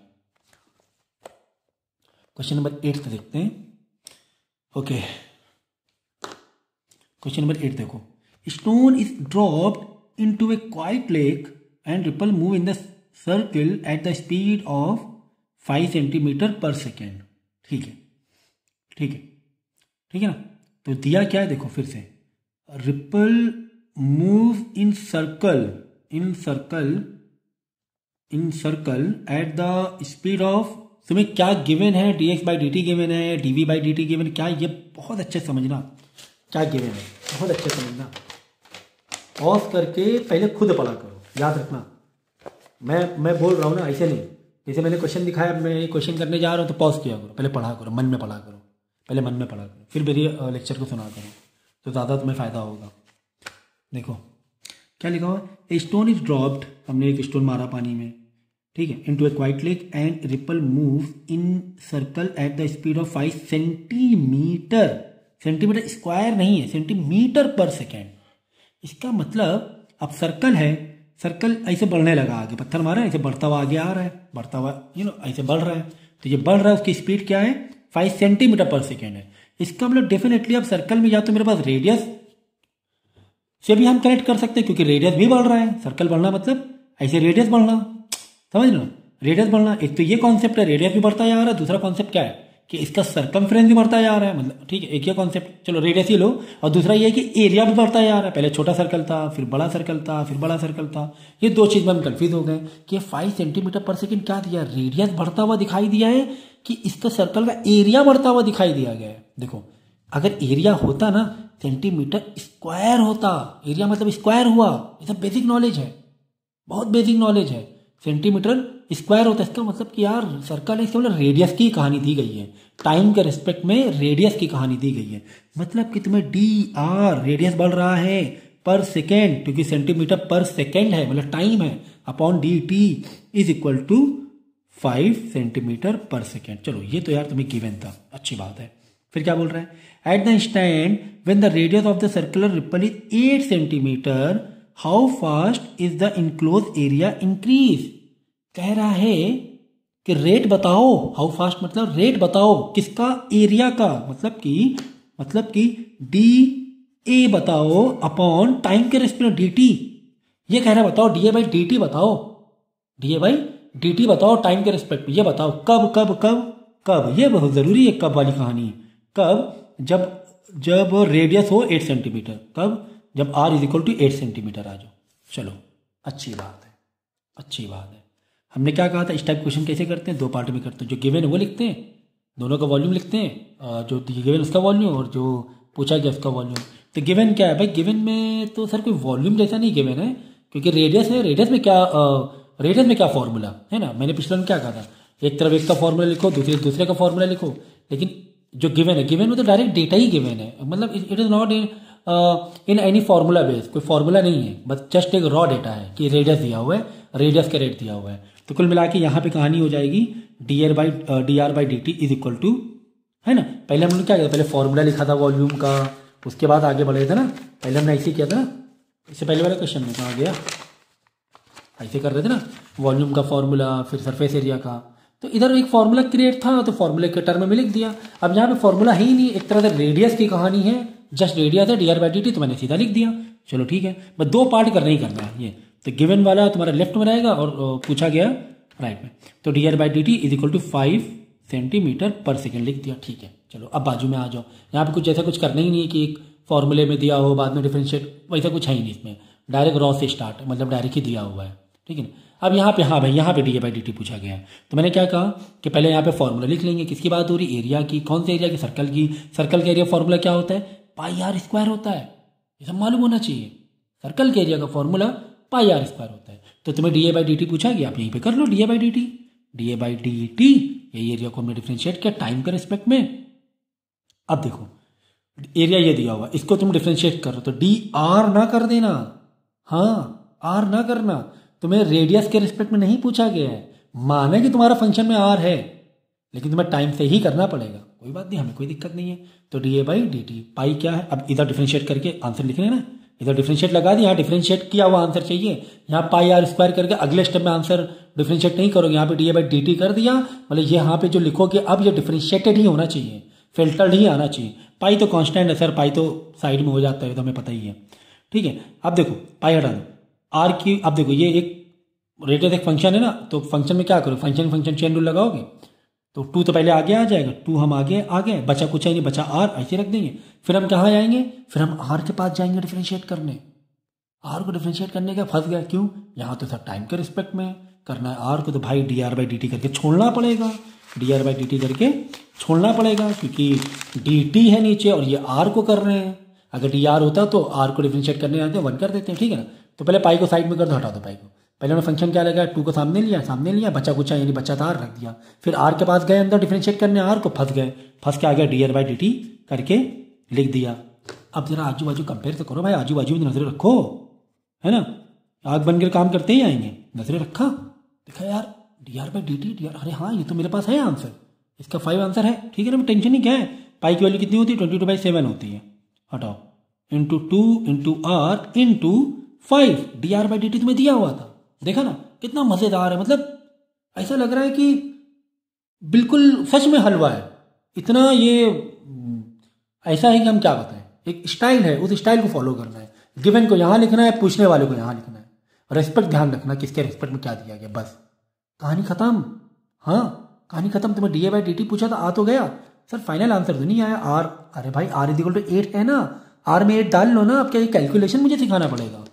क्वेश्चन नंबर एट देखते हैं। ओके, क्वेश्चन नंबर एट देखो, stone is dropped into a quiet lake and ripple move in the circle at the speed of five centimetre पर सेकेंड। ठीक है, ठीक है, ठीक है ना। तो दिया क्या है देखो फिर से, ripple move in circle in circle in circle at the speed of, तुम्हें क्या गिवन है, d x by d t given है, d v by d t given, क्या ये बहुत अच्छे समझना क्या गिवन है, बहुत अच्छे समझना। पॉज करके पहले खुद पढ़ा करो, याद रखना। मैं मैं बोल रहा हूँ ना, ऐसे नहीं, जैसे मैंने क्वेश्चन दिखाया, मैं क्वेश्चन करने जा रहा हूँ तो पॉज किया करो, पहले पढ़ा करो, मन में पढ़ा करो, पहले मन में पढ़ा करो, फिर मेरी लेक्चर को सुना करो, तो ज़्यादा तुम्हें फ़ायदा होगा। देखो क्या लिखा हुआ, ए स्टोन इज ड्रॉप्ड, हमने एक स्टोन मारा पानी में, ठीक है, into a quiet lake and ripple move in circle at the speed of five centimeter, centimeter square नहीं है, सेंटीमीटर पर सेकेंड। इसका मतलब अब सर्कल है, सर्कल ऐसे बढ़ने लगा, आगे पत्थर मारा ऐसे बढ़ता हुआ आगे आ रहा है, बढ़ता हुआ यू नो ऐसे बढ़ रहा है, तो ये बढ़ रहा है, उसकी स्पीड क्या है, फाइव सेंटीमीटर पर सेकेंड है। इसका मतलब डेफिनेटली अब सर्कल में या तो मेरे पास रेडियस से भी हम कनेक्ट कर सकते हैं, क्योंकि रेडियस भी बढ़ रहा है, सर्कल बढ़ना मतलब ऐसे रेडियस बढ़ना, समझ लो, रेडियस बढ़ना। एक तो ये कॉन्सेप्ट है, रेडियस भी बढ़ता जा रहा है, दूसरा कॉन्सेप्ट क्या है कि इसका सरकमफ्रेंस भी बढ़ता जा रहा है, मतलब ठीक है, एक ये कॉन्सेप्ट, चलो रेडियस ही लो, और दूसरा ये है कि एरिया भी बढ़ता जा रहा है, पहले छोटा सर्कल था, फिर बड़ा सर्कल था, फिर बड़ा सर्कल था। ये दो चीज में हम कंफ्यूज हो गए कि फाइव सेंटीमीटर पर सेकेंड क्या दिया, रेडियस बढ़ता हुआ दिखाई दिया है कि इसका सर्कल का एरिया बढ़ता हुआ दिखाई दिया गया है। देखो अगर एरिया होता ना सेंटीमीटर स्क्वायर होता, एरिया मतलब स्क्वायर हुआ, ये सब बेसिक नॉलेज है, बहुत बेसिक नॉलेज है, सेंटीमीटर स्क्वायर होता है, इसका मतलब कि यार सर्कल है, इसका मतलब रेडियस की कहानी दी गई है, टाइम के रिस्पेक्ट में रेडियस की कहानी दी गई है। मतलब कि तुम्हें डी आर रेडियस बढ़ रहा है पर सेकेंड, क्योंकि सेंटीमीटर पर सेकेंड है, मतलब टाइम है, upon d t is equal to five centimetre पर सेकेंड। चलो ये तो यार तुम्हें गिवन था, अच्छी बात है। फिर क्या बोल रहा है, at the instant when the radius of the circular ripple is eight centimeter how fast is the enclose area increase. कह रहा है कि रेट बताओ, हाउ फास्ट मतलब रेट बताओ किसका, एरिया का, मतलब कि मतलब कि डी ए बताओ अपॉन टाइम के रेस्पेक्ट डी टी। ये कह रहा है बताओ d a by d t बताओ, d a by d t बताओ टाइम के रेस्पेक्ट में, ये बताओ कब कब कब कब, ये बहुत जरूरी है कब वाली कहानी। कब, जब जब रेडियस हो एट सेंटीमीटर, कब, जब r is equal to eight centimeter आ जाओ। चलो अच्छी बात है, अच्छी बात है। हमने क्या कहा था, इस टाइप क्वेश्चन कैसे करते हैं, दो पार्ट में करते हैं, जो गिवन है वो लिखते हैं, दोनों का वॉल्यूम लिखते हैं, जो गिवन उसका वॉल्यूम और जो पूछा गया उसका वॉल्यूम। तो गिवन क्या है भाई, गिवन में तो सर कोई वॉल्यूम जैसा नहीं गिवन है, क्योंकि रेडियस है, रेडियस में क्या रेडियस में क्या फॉर्मूला है ना, मैंने पिछले में क्या कहा था, एक तरफ एक का फॉर्मूला लिखो, दूसरे दूसरे का फॉर्मूला लिखो, लेकिन जो गिवन है, गिवन में तो डायरेक्ट डेटा ही गिवन है, मतलब it is not in in any formula base, कोई फॉर्मूला नहीं है, बस जस्ट एक रॉ डेटा है कि रेडियस दिया हुआ है, रेडियस का रेट दिया हुआ है। तो कुल मिला के यहाँ पे कहानी हो जाएगी d r by d r by d t is equal to, है ना, पहले हमने क्या किया, पहले फॉर्मूला लिखा था वॉल्यूम का, उसके बाद आगे बढ़े थे ना, पहले हमने ऐसे किया था ना, इससे पहले वाले क्वेश्चन में कहाँ गया, ऐसे कर रहे थे ना, वॉल्यूम का फॉर्मूला, फिर सरफेस एरिया का, तो इधर एक फॉर्मूला क्रिएट था, तो फॉर्मूले के टर्म में लिख दिया। अब यहाँ पे फॉर्मूला ही नहीं, एक तरह से रेडियस की कहानी है, जस्ट रेडियस है d r by d t, तो मैंने सीधा लिख दिया। चलो ठीक है, बस दो पार्ट करना ही करना है, ये तो गिवन वाला तुम्हारा लेफ्ट में रहेगा और पूछा गया राइट में। तो d r by d t is equal to five centimetre पर सेकेंड लिख दिया, ठीक है। चलो अब बाजू में आ जाओ। यहाँ पे कुछ ऐसा कुछ करना ही नहीं है कि एक फॉर्मूले में दिया हो बाद में डिफरेंशिएट, वैसा कुछ है ही नहीं इसमें। डायरेक्ट रॉ से स्टार्ट, मतलब डायरेक्ट ही दिया हुआ है, ठीक है ना। अब यहाँ पे हाँ भाई, यहाँ पे d a by d t पूछा गया है, तो मैंने क्या कहा कि पहले यहाँ पे फॉर्मूला लिख लेंगे। किसकी बात हो रही? एरिया की। कौन से एरिया की? सर्कल की। सर्कल का एरिया फॉर्मूला क्या होता है? पाई आर स्क्वायर होता है। ये सब मालूम होना चाहिए। सर्कल के एरिया का फॉर्मूला पाई आर स्क्वायर होता है। तो तुम्हें d a by d t पूछा गया, आप यहीं पे कर लो d a by d t. D a by d t, यही एरिया को हमने डिफ्रेंशिएट किया टाइम के रिस्पेक्ट में। अब देखो एरिया ये दिया हुआ, इसको तुम डिफ्रेंशिएट करो तो डी आर ना कर देना, हाँ आर ना करना। तुम्हें रेडियस के रिस्पेक्ट में नहीं पूछा गया है। माने कि तुम्हारा फंक्शन में आर है, लेकिन तुम्हें टाइम से ही करना पड़ेगा। कोई बात नहीं, हमें कोई दिक्कत नहीं है। तो d a by d t, pi क्या है? अब इधर डिफ्रेंशिएट करके आंसर लिख लेना। इधर डिफ्रेंशिएट लगा दिया, यहाँ डिफ्रेंशिएट किया हुआ आंसर चाहिए। यहाँ पाई आर स्क्वायर करके अगले स्टेप में आंसर डिफ्रेंशिएट नहीं करोगे। यहाँ पे d a by d t कर दिया, मतलब ये यहाँ पे जो लिखोगे अब ये डिफ्रेंशिएटेड ही होना चाहिए, फिल्टर्ड ही आना चाहिए। पाई तो कांस्टेंट है सर, पाई तो साइड में हो जाता है, तो हमें पता ही है, ठीक है। अब देखो पाई हटा दो, आर की। अब देखो ये एक रेडियस एक फंक्शन है ना, तो फंक्शन में क्या करो? फंक्शन फंक्शन चेन रूल लगाओगे तो टू तो पहले आगे आ जाएगा, टू हम आगे आ गए, बचा कुछ है नहीं, बचा आर, ऐसे रख देंगे। फिर हम कहाँ जाएंगे? फिर हम आर के पास जाएंगे डिफ्रेंशिएट करने। आर को डिफ्रेंशिएट करने का फंस गया, क्यों? यहाँ तो सर टाइम के रिस्पेक्ट में करना है आर को, तो भाई d r by d t करके छोड़ना पड़ेगा। D r by d t करके छोड़ना पड़ेगा, क्योंकि डी टी है नीचे और ये आर को कर रहे हैं। अगर डी आर होता तो आर को डिफ्रेंशिएट करने आते वन कर देते हैं, ठीक है ना। तो पहले पाई को साइड में कर दो, हटा दो पाई को। पहले उन्होंने फंक्शन क्या लगा? टू को सामने लिया, सामने लिया, बचा कुछ यानी बचा था आर, रख दिया। फिर आर के पास गए अंदर डिफ्रेंशिएट करने, आर को फंस गए, फंस के आ गया d r by d t करके लिख दिया। अब जरा आजू बाजू कंपेयर तो करो भाई, आजू बाजू में नजरें रखो, है ना। आग बनकर काम करते ही आएंगे। नजरें रखा, देखा यार d r by d t, d r, अरे हाँ ये तो मेरे पास है आंसर, इसका फाइव आंसर है, ठीक है ना। टेंशन ही क्या है? पाई की वैल्यू कितनी होती है? ट्वेंटी टू बाई सेवन होती है, हटाओ, into two into r into five. D r by d t तुम्हें दिया हुआ था, देखा ना कितना मजेदार है। मतलब ऐसा लग रहा है कि बिल्कुल सच में हलवा है, इतना ये ऐसा है कि हम क्या बताएं। एक स्टाइल है, उस स्टाइल को फॉलो करना है। गिवन को यहाँ लिखना है, पूछने वाले को यहाँ लिखना है। रेस्पेक्ट ध्यान रखना किसके रेस्पेक्ट में क्या दिया गया, बस कहानी खत्म। हाँ कहानी खत्म। तुम्हें d a by d t पूछा था, आ तो गया सर, फाइनल आंसर तो नहीं आया आर। अरे भाई r is equal to eight है ना, आर में एट डाल लो ना। अब क्या ये कैलकुलेशन मुझे सिखाना पड़ेगा?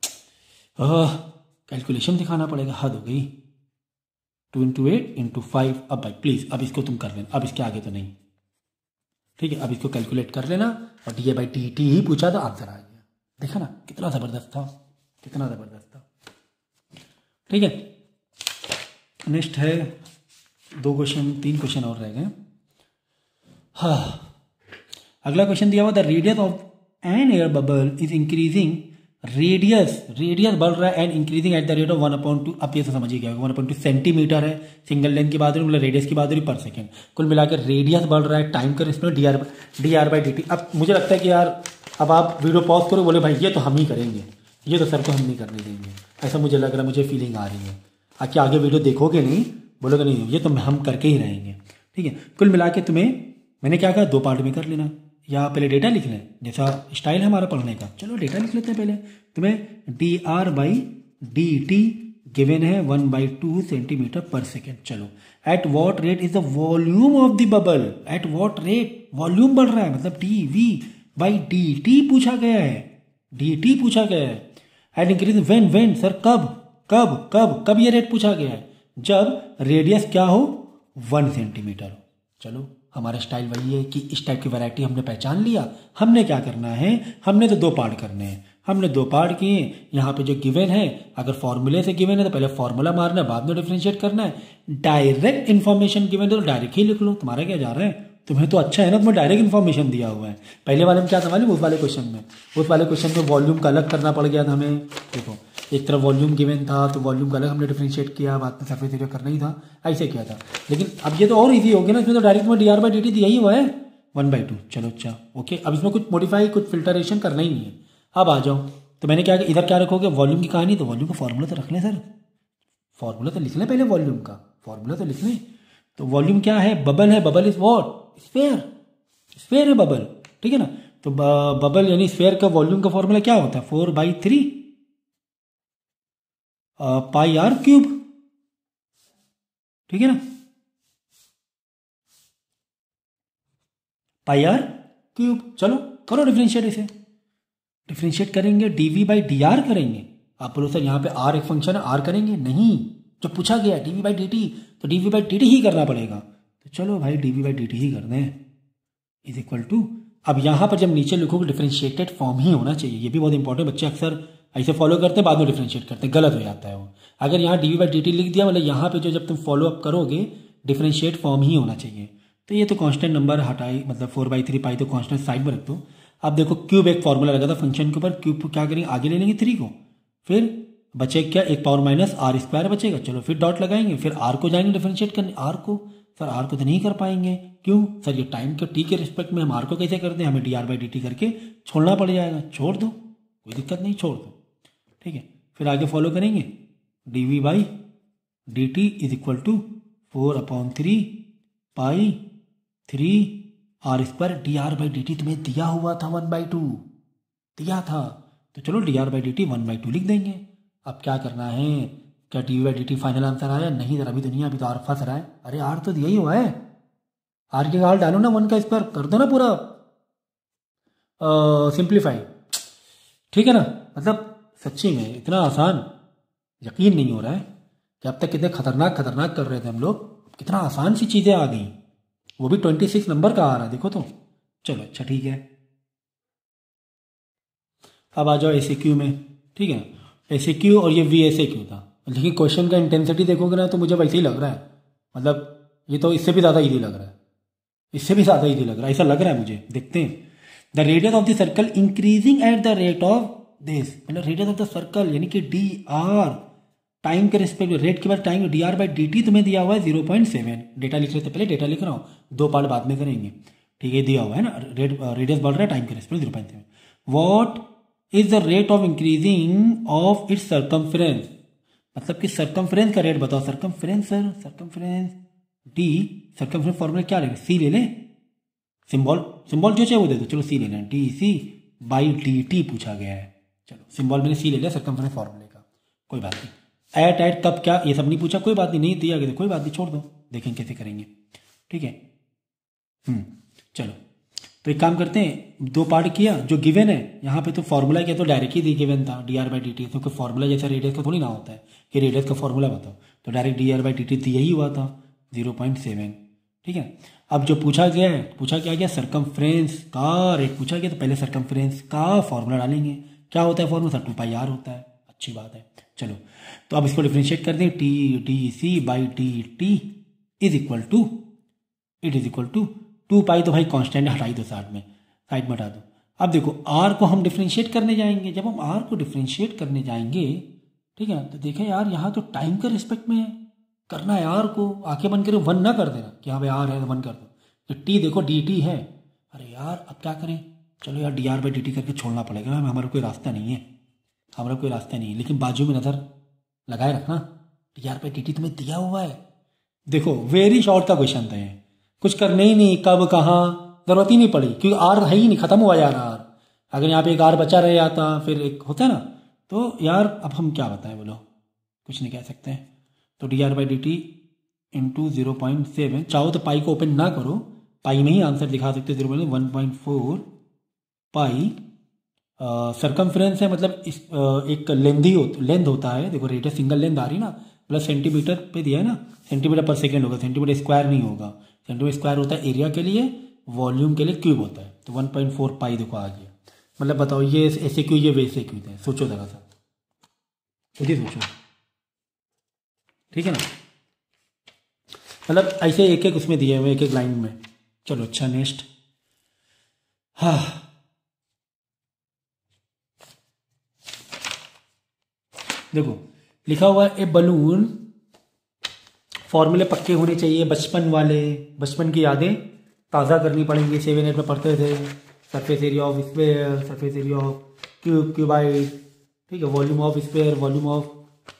कैलकुलेशन दिखाना पड़ेगा, हद हो गई। Two into eight into five. अब भाई प्लीज अब इसको तुम कर लेना, अब इसके आगे तो नहीं, ठीक है। अब इसको कैलकुलेट कर लेना। और d a by d t ही पूछा था, आंसर आ गया। देखा ना कितना जबरदस्त था, कितना जबरदस्त था, ठीक है। नेक्स्ट है दो क्वेश्चन, तीन क्वेश्चन और रह गए। हाँ अगला क्वेश्चन दिया हुआ, the radius of an air bubble is increasing. Radius radius बढ़ रहा है and increasing at the rate of one upon two. अब ये तो समझ ही गया, वन अपॉइंट टू सेंटीमीटर है, सिंगल लेंथ की बात हो रही, मतलब रेडियस की बात हो रही पर सेकेंड। कुल मिलाकर रेडियस बढ़ रहा है, टाइम का respect d r d r by d t. अब मुझे लगता है कि यार अब आप वीडियो पॉज करो, बोले भाई ये तो हम ही करेंगे, ये तो सर को हम नहीं करने देंगे, ऐसा मुझे लग रहा है, मुझे फीलिंग आ रही है। आके आगे वीडियो देखोगे नहीं, बोलोगे नहीं ये तो हम करके ही रहेंगे, ठीक है। कुल मिला के तुम्हें मैंने क्या कहा, दो पार्ट में कर लेना, या पहले डेटा लिख लें जैसा स्टाइल है हमारा पढ़ने का। चलो डेटा लिख लेते हैं पहले। तुम्हें d r by d t given है वन बाई टू सेंटीमीटर पर सेकेंड। चलो at what rate is the volume of the bubble. At what rate, volume बढ़ रहा है, मतलब d v by d t पूछा गया है, डी टी पूछा गया है। At increase when when sir कब कब कब कब ये रेट पूछा गया है? जब रेडियस क्या हो, वन सेंटीमीटर हो। चलो हमारा स्टाइल वही है कि इस टाइप की वैरायटी हमने पहचान लिया। हमने क्या करना है, हमने तो दो पार्ट करने हैं, हमने दो पार्ट किए। यहाँ पे जो गिवन है, अगर फॉर्मूले से गिवन है तो पहले फॉर्मूला मारना है, बाद में डिफरेंशिएट करना है। डायरेक्ट इन्फॉर्मेशन गिवन है तो डायरेक्ट ही लिख लो, तुम्हारा क्या जा रहा है, तुम्हें तो अच्छा है ना, तुम्हें डायरेक्ट इन्फॉर्मेशन दिया हुआ है। पहले वाले में क्या था मालूम, उस वाले क्वेश्चन में उस वाले क्वेश्चन में वॉल्यूम का अलग करना पड़ गया था हमें। देखो एक तरफ वॉल्यूम गिवन था तो वॉल्यूम का अलग हमने डिफरेंशिएट किया, बाद में सरफेस एरिया करना ही था, ऐसे किया था। लेकिन अब ये तो और इजी हो गया ना, इसमें तो डायरेक्ट में d r by d t दिया ही हुआ है वन बाई टू। चलो अच्छा ओके, अब इसमें कुछ मॉडिफाई कुछ फिल्टरेशन करना ही नहीं है। अब आ जाओ, तो मैंने क्या किया, इधर क्या रखोगे, वॉल्यूम की कहानी, तो वॉल्यूम का फॉर्मूला तो रख लें सर, फॉर्मूला तो लिख लें पहले, वॉल्यूम का फॉर्मूला तो लिख लें। तो वॉल्यूम क्या है, बबल है, bubble is what, sphere, sphere है बबल, ठीक है ना। तो बबल यानी स्फेयर का वॉल्यूम का फॉर्मूला क्या होता है, four by three pi r cube, ठीक है ना। Pi r cube. चलो करो डिफरेंशिएट, इसे डिफरेंशिएट करेंगे d v by d r करेंगे। आप बोलो सर यहाँ पे आर एक फंक्शन है, आर करेंगे, नहीं, जो पूछा गया d v by d t, तो d v by d t ही करना पड़ेगा। तो चलो भाई d v by d t ही कर दें, इज इक्वल टू, अब यहाँ पर जब नीचे लिखोगे डिफरेंशिएटेड फॉर्म ही होना चाहिए। ये भी बहुत इंपॉर्टेंट, बच्चे अक्सर ऐसे फॉलो करते हैं, बाद में डिफरेंशिएट करते हैं, गलत हो जाता है वो। अगर यहाँ d v by d t लिख दिया, मतलब यहाँ पे जो जब तुम फॉलो अप करोगे डिफरेंशिएट फॉर्म ही होना चाहिए। तो ये तो कांस्टेंट नंबर हटाई, मतलब फोर बाई थ्री पाई तो कांस्टेंट साइड में रख दो। अब देखो क्यूब एक फॉर्मूला लगा था फंक्शन के ऊपर, क्यूब को क्या करेंगे, आगे ले लेंगे थ्री को, फिर बचे क्या, एक पावर माइनस आर स्क्वायर बचेगा। चलो फिर डॉट लगाएंगे, फिर आर को जाएंगे डिफरेंशिएट करने, आर को, सर आर को तो नहीं कर पाएंगे, क्यों सर, ये टाइम के टी के रिस्पेक्ट में हम आर को कैसे करते हैं, हमें d r by d t करके छोड़ना पड़ जाएगा। छोड़ दो, कोई दिक्कत नहीं, छोड़ दो, ठीक है। फिर आगे फॉलो करेंगे, d v by d t is equal to four upon three pi three r square, d r by d t तुम्हें दिया हुआ था वन बाई टू दिया था, तो चलो d r by d t one by two लिख देंगे। अब क्या करना है, क्या d v by d t final answer आया, नहीं सर अभी तो नहीं, अभी तो आर फंस रहा है। अरे आर तो दिया ही हुआ है, आर के आर डालो ना, वन का स्क्वायर कर दो ना पूरा सिंप्लीफाई, ठीक है ना। मतलब सच्ची में इतना आसान, यकीन नहीं हो रहा है कि अब तक कितने खतरनाक खतरनाक कर रहे थे हम लोग, कितना आसान सी चीज़ें आ गई, वो भी ट्वेंटी सिक्स नंबर का आ रहा है, देखो तो। चलो अच्छा ठीक है, अब आ जाओ ए सी क्यू में, ठीक है। ए सी क्यू और ये वी एस ए क्यू था, लेकिन क्वेश्चन का इंटेंसिटी देखोगे ना तो मुझे वैसे ही लग रहा है, मतलब ये तो इससे भी ज़्यादा ईजी लग रहा है, इससे भी ज़्यादा ईजी लग रहा है, ऐसा लग रहा है मुझे। देखते हैं, the radius of the circle increasing at the rate of this, मतलब रेडियस ऑफ द सर्कल यानी कि डी आर, टाइम के रिस्पेक्ट में, रेट के बाद time, d r by d t तुम्हें दिया हुआ है जीरो पॉइंट सेवन। डेटा लिख रहे थे, पहले डेटा लिख रहा हूँ, दो पार्ट बाद में करेंगे, ठीक है। दिया हुआ है ना, रेट रेडियस बढ़ रहा है टाइम के respect zero point seven. What is the rate of increasing of its circumference, मतलब कि सर्कमफ्रेंस का रेट बताओ। Circumference sir, circumference d, circumference formula क्या लेंगे, सी ले लें, सिंबल सिंबल जो चाहिए वो दे दो, चलो सी ले लें, d c by d t पूछा गया है, चलो सिंबल मैंने सी ले लिया सर्कमफ्रेंस फॉर्मूले का, कोई बात नहीं। एट एट कब क्या ये सब नहीं पूछा, कोई बात नहीं, नहीं दिया गया तो कोई बात नहीं, छोड़ दो, देखें कैसे करेंगे, ठीक है। हम्म चलो तो एक काम करते हैं, दो पार्ट किया, जो गिवन है यहाँ पे तो फॉर्मूला क्या, तो डायरेक्ट ही गिवन था d r by d t, क्योंकि फॉर्मूला जैसा रेडियस का थोड़ी ना होता है कि रेडियस का फॉर्मूला बताओ, तो direct d r by d t दिया ही हुआ था जीरो पॉइंट सेवन, ठीक है। अब जो पूछा गया है, पूछा क्या गया, सर्कमफ्रेंस का रेट पूछा गया, तो पहले सर्कमफ्रेंस का फॉर्मूला डालेंगे, क्या होता है फॉर्मूला, टू पाई आर होता है, अच्छी बात है। चलो तो अब इसको डिफरेंशिएट कर दें, t d c by d t is equal to, it is equal to two pi, तो भाई कांस्टेंट हटाई दो साइड में, साइड में हटा दो। अब देखो आर को हम डिफरेंशिएट करने जाएंगे, जब हम आर को डिफरेंशिएट करने जाएंगे, ठीक है, तो देखें यार यहाँ तो टाइम के रिस्पेक्ट में करना है, आर को आंखें बंद करके वन ना कर देना कि हाँ भाई आर है तो वन कर दो, तो टी देखो डी टी है, अरे यार अब क्या करें, चलो यार d r by d t करके छोड़ना पड़ेगा, हमारा कोई रास्ता नहीं है, हमारा कोई रास्ता नहीं है, लेकिन बाजू में नज़र लगाए रखना, d r by d t तुम्हें दिया हुआ है। देखो वेरी शॉर्ट का क्वेश्चन था ये, कुछ करने ही नहीं, कब कहाँ जरूरत ही नहीं पड़ी, क्योंकि आर है ही नहीं, खत्म हुआ जा रहा आर, अगर यहाँ पे एक आर बचा रह जाता फिर एक होता है ना, तो यार अब हम क्या बताएं, बोलो कुछ नहीं कह सकते हैं। तो d r by d t into zero point seven, चाहो तो पाई को ओपन ना करो, पाई में ही आंसर दिखा सकते हो, zero point one point four pi circumference है, मतलब इस आ, एक लेंदी हो, लेंथ होता है, देखो रेडियस सिंगल लेंथ आ रही ना, प्लस सेंटीमीटर पे दिया है ना, सेंटीमीटर पर सेकेंड होगा, सेंटीमीटर स्क्वायर नहीं होगा, सेंटीमीटर स्क्वायर होता है एरिया के लिए, वॉल्यूम के लिए क्यूब होता है, तो वन पॉइंट फोर पाई देखो आ गया। मतलब बताओ ये ऐसे क्यों, ये वैसे क्यों थे, सोचो जरा सा, खुद ही सोचो, ठीक है ना, मतलब ऐसे एक एक उसमें दिए हुए, एक एक लाइन में। चलो अच्छा नेक्स्ट, हाँ देखो लिखा हुआ है ए बलून, फॉर्मूले पक्के होने चाहिए, बचपन वाले, बचपन की यादें ताज़ा करनी पड़ेंगी, सेवन एट में पढ़ते थे, surface area of sphere, surface area of cube, cuboid, ठीक है, volume of sphere, volume of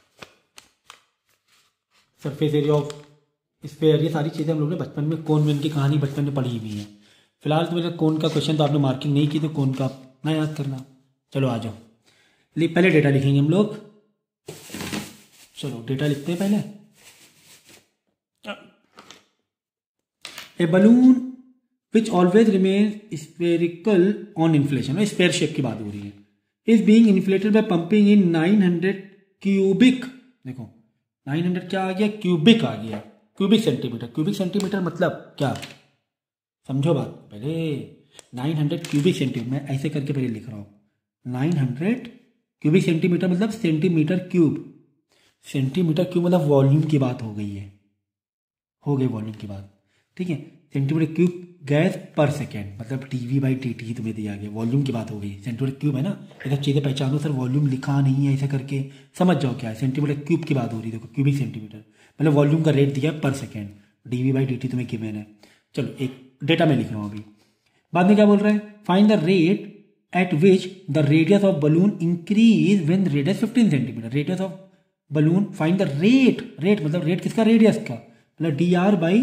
surface area of sphere, ये सारी चीज़ें हम लोग ने बचपन में, कोन वेन की कहानी बचपन में पढ़ी हुई है। फिलहाल तो मेरा कोन का क्वेश्चन तो आपने मार्किंग नहीं की, तो कोन का ना याद करना। चलो आ जाओ, पहले डेटा लिखेंगे हम लोग, चलो डेटा लिखते हैं पहले। A balloon which always remain spherical on inflation, sphere shape की बात हो रही है, is being inflated by pumping in nine hundred cubic, देखो नाइन हंड्रेड क्या आ गया, क्यूबिक आ गया, क्यूबिक सेंटीमीटर। क्यूबिक सेंटीमीटर मतलब क्या, समझो बात पहले। नाइन हंड्रेड क्यूबिक सेंटीमीटर, मैं ऐसे करके पहले लिख रहा हूँ, नाइन हंड्रेड क्यूबिक सेंटीमीटर मतलब सेंटीमीटर क्यूब, सेंटीमीटर क्यूब मतलब वॉल्यूम की बात हो गई है, हो गई वॉल्यूम की बात, ठीक है। Centimetre cube gas per second मतलब टीवी बाई टी टी तुम्हें दिया गया, वॉल्यूम की बात हो गई। सेंटीमीटर क्यूब है ना, इधर चीज़ें पहचानो सर, वॉल्यूम लिखा नहीं है ऐसे करके समझ जाओ क्या है। सेंटीमीटर क्यूब की बात हो रही है, देखो क्यूबिक सेंटीमीटर मतलब वॉल्यूम का रेट दिया है per second, d v by d t तुम्हें गिवन है। चलो एक डेटा में लिख रहा हूँ अभी, बाद में क्या बोल रहा है, find the rate at which the radius of balloon increase when radius fifteen centimetre, radius of balloon, find the rate, rate मतलब रेट किसका, रेडियस का, मतलब d r by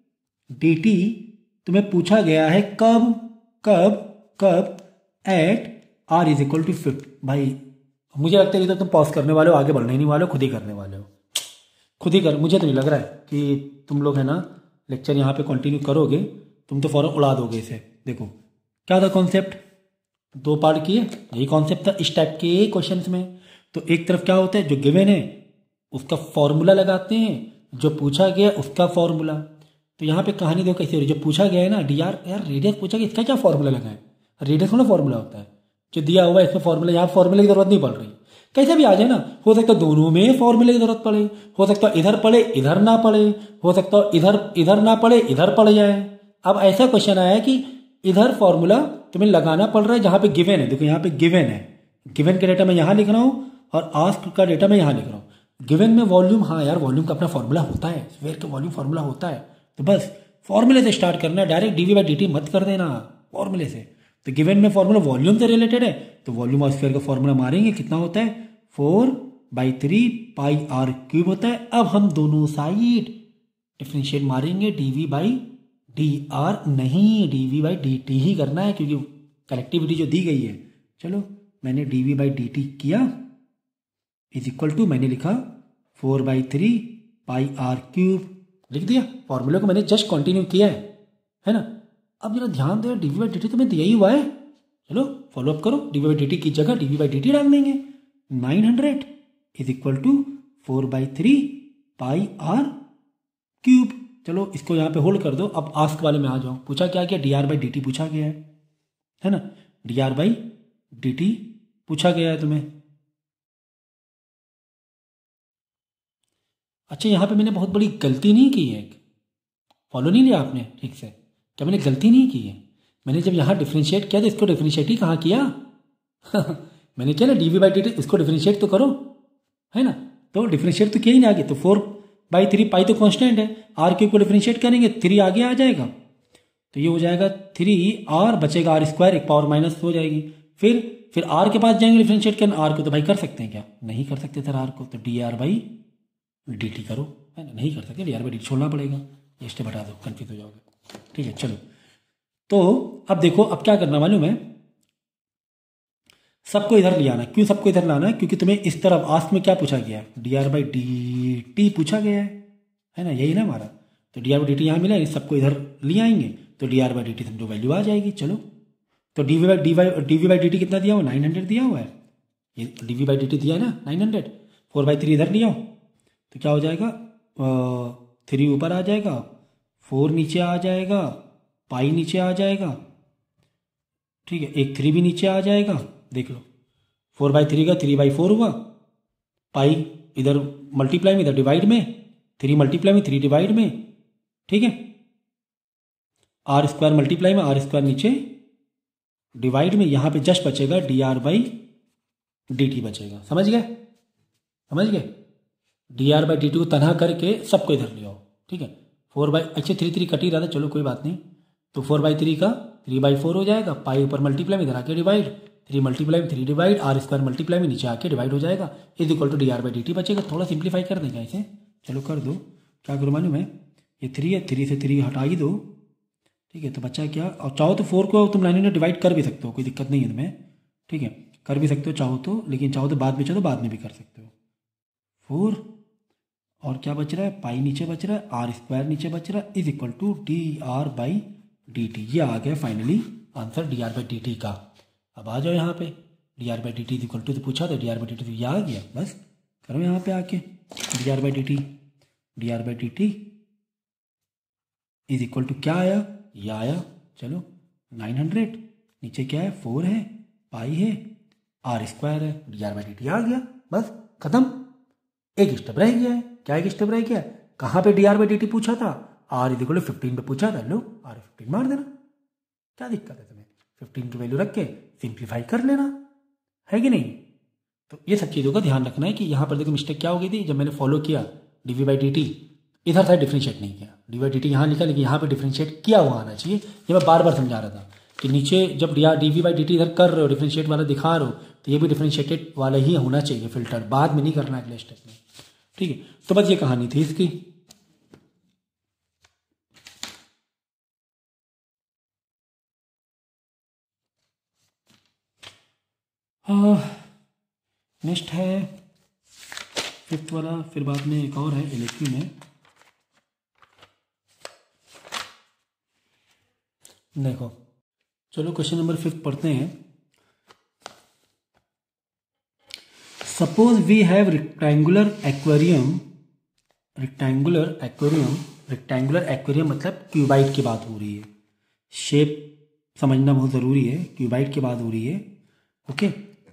d t तुम्हें पूछा गया है कब कब कब at r is equal to fifteen. भाई मुझे लगता है कि तो तुम पॉज करने वाले हो, आगे बढ़ने नहीं वाले हो, खुद ही करने वाले हो, खुद ही कर, मुझे तो नहीं लग रहा है कि तुम लोग है ना लेक्चर यहाँ पे कंटिन्यू करोगे, तुम तो फौरन उड़ा दोगे इसे। देखो क्या था कॉन्सेप्ट, दो पार्ट किए, यही कॉन्सेप्ट था इस टाइप के क्वेश्चन में। तो एक तरफ क्या होता है, जो गिवन है उसका फॉर्मूला लगाते हैं, जो पूछा गया उसका फॉर्मूला। तो यहाँ पे कहानी देखो कैसे हो रही है, जो पूछा गया है ना डी आर, यार रेडियस पूछा गया, इसका क्या फॉर्मूला लगा है, रेडियस को ना फॉर्मूला होता है, जो दिया हुआ है इसमें फॉर्मूला, यहाँ फॉर्मूले की जरूरत नहीं पड़ रही, कैसे भी आ जाए ना, हो सकता है दोनों में फॉर्मूले की जरूरत पड़े, हो सकता है इधर पड़े इधर ना पड़े, हो सकता है इधर इधर ना पड़े इधर पड़ जाए। अब ऐसा क्वेश्चन आया है कि इधर फॉर्मूला तुम्हें लगाना पड़ रहा है जहां पे गिवन है, देखो यहाँ पे गिवन है, गिवन के डेटा मैं यहाँ लिख रहा हूँ और आस्क का डेटा मैं यहाँ लिख रहा हूँ। गिवन में वॉल्यूम, हाँ यार वॉल्यूम का अपना फॉर्मूला होता है, स्फीयर का वॉल्यूम फॉर्मूला होता है, तो बस फॉर्मूले से स्टार्ट करना है, direct d v by d t मत कर देना फॉर्मूले से। तो गिवन में फॉर्मूला वॉल्यूम से रिलेटेड है, तो वॉल्यूम ऑफ स्फीयर का फॉर्मूला मारेंगे, कितना होता है, four by three pi r cube होता है। अब हम दोनों साइड डिफरेंशिएट मारेंगे, डीवी बाई डी आर नहीं, डीवी बाई डी टी ही करना है क्योंकि कलेक्टिविटी जो दी गई है। चलो मैंने डीवी बाई डी टी किया इज इक्वल टू, मैंने लिखा four by three pi r cube, लिख दिया, फॉर्मूले को मैंने जस्ट कंटिन्यू किया है, है ना। अब जरा ध्यान दो, डीवी बाई डी टी तो मैं दिया ही हुआ है, चलो फॉलो अप करो, डीवी बाई डी टी की जगह डीवी बाई डी टी डाल देंगे, nine hundred is equal to four by three pi r cube. चलो इसको यहाँ पे होल्ड कर दो, अब आस्क वाले में आ जाओ, पूछा क्या क्या, d r by d t पूछा गया है, है ना, d r by d t पूछा गया है तुम्हें। अच्छा यहाँ पे मैंने बहुत बड़ी गलती नहीं की है, फॉलो नहीं लिया आपने ठीक से, क्या मैंने गलती नहीं की है, मैंने जब यहाँ डिफ्रेंशिएट किया तो इसको डिफ्रेंशिएट ही कहाँ किया मैंने क्या ना डीवी बाई डी टी, इसको डिफ्रेंशिएट तो करो, है ना, तो डिफ्रेंशिएट तो किया ही नहीं आगे, तो फोर बाई थ्री पाई तो कांस्टेंट है, आर क्यूब को डिफ्रेंशिएट करेंगे थ्री आगे आ जाएगा, तो ये हो जाएगा थ्री आर, बचेगा आर स्क्वायर, एक पावर माइनस हो जाएगी, फिर फिर आर के पास जाएंगे डिफ्रेंशिएट करना, आर को तो भाई कर सकते हैं क्या, नहीं कर सकते सर आर को, तो d r by d t करो, है ना, नहीं कर सकते, d r by d t छोड़ना पड़ेगा, ये स्टेप हटा दो, कन्फ्यूज हो जाओगे, ठीक है। चलो तो अब देखो, अब क्या करना मालूम है, सबको इधर ले आना, क्यों सबको इधर लाना है, क्योंकि तुम्हें इस तरफ आस्क में क्या पूछा गया है, d r by d t पूछा गया है, है ना, यही ना हमारा, तो d r by d t यहाँ मिला है, सबको इधर ले आएंगे तो d r by d t समझो वैल्यू आ जाएगी। चलो तो d v by d y d v by d t कितना दिया हुआ, नाइन हंड्रेड दिया हुआ है, ये d v by d t दिया है ना nine hundred, four by three इधर ले आओ तो क्या हो जाएगा, थ्री ऊपर आ जाएगा, फोर नीचे आ जाएगा, पाई नीचे आ जाएगा, ठीक है, एक थ्री भी नीचे आ जाएगा, देख लो फोर बाई थ्री का थ्री बाई फोर हुआ, पाई इधर मल्टीप्लाई में इधर डिवाइड में, थ्री मल्टीप्लाई में थ्री डिवाइड में, ठीक है, आर स्क्वायर मल्टीप्लाई में आर स्क्वायर नीचे डिवाइड में, यहां पे जस्ट बचेगा d r by d t बचेगा, समझ गए समझ गए, d r by d t को तनहा करके सबको इधर ले आओ, ठीक है, फोर बाई, अच्छा थ्री थ्री कट ही रहा था, चलो कोई बात नहीं, तो फोर बाई थ्री का थ्री बाई फोर हो जाएगा, पाई ऊपर मल्टीप्लाई में इधर आके डिवाइड, थ्री मल्टीप्लाई में three divide, r square multiply में नीचे आके डिवाइड हो जाएगा, is equal to d r by d t बचेगा। थोड़ा सिंप्लीफाई कर देगा इसे, चलो कर दो, क्या करो मालूम है, ये थ्री है, थ्री से थ्री हटा ही दो, ठीक है, तो बच्चा क्या, और चाहो तो फोर को तुम नाइन हंड्रेड डिवाइड कर भी सकते हो, कोई दिक्कत नहीं है तुम्हें, ठीक है, कर भी सकते हो चाहो तो, लेकिन चाहो तो बाद में चाहो तो बाद में भी कर सकते हो। फोर और क्या बच रहा है, पाई नीचे बच रहा है, आर स्क्वायर नीचे बच रहा है, is equal to d r by d t. ये आ गया finally answer d r by d t का। अब आ जाओ यहाँ पे, d r by d t equal to तो पूछा था, d r by d t तो ये आ गया, बस करो यहाँ पे आके d r by d t. D r by d t is equal to क्या आया, ये आया, चलो नाइन हंड्रेड, नीचे क्या है फोर है, पाई है, आर स्क्वायर है, d r by d t आ गया, बस खत्म। एक स्टेप रह गया है, क्या एक स्टेप रह गया है, कहाँ पे d r by d t पूछा था, r is equal to fifteen पे पूछा था, लो आर फिफ्टीन मार देना, क्या दिक्कत है तुम्हें, फिफ्टीन की वैल्यू रख के सिंप्लीफाई कर लेना, है कि नहीं। तो ये सब चीज़ों का ध्यान रखना है कि यहाँ पर देखो मिस्टेक क्या हो गई थी, जब मैंने फॉलो किया d v by d t, इधर साइड डिफ्रेंशिएट नहीं किया, डी वाई डी टी यहाँ लिखा लेकिन यहाँ पे डिफ्रेंशिएट किया हुआ आना चाहिए। ये मैं बार बार समझा रहा था कि नीचे जब d v by d t इधर कर रहे हो, डिफ्रेंशिएट वाला दिखा रहे हो, तो ये भी डिफ्रेंशिएटेड वाला ही होना चाहिए फिल्टर, बाद में नहीं करना अगले स्टेप में, ठीक है। तो बस ये कहानी थी इसकी। नेक्स्ट है फिफ्थ वाला, फिर बाद में एक और है इलेक्ट्री में, देखो चलो क्वेश्चन नंबर फिफ्थ पढ़ते हैं। Suppose we have rectangular aquarium, rectangular aquarium, rectangular aquarium मतलब क्यूबाइड की बात हो रही है, शेप समझना बहुत ज़रूरी है, क्यूबाइड की बात हो रही है, okay.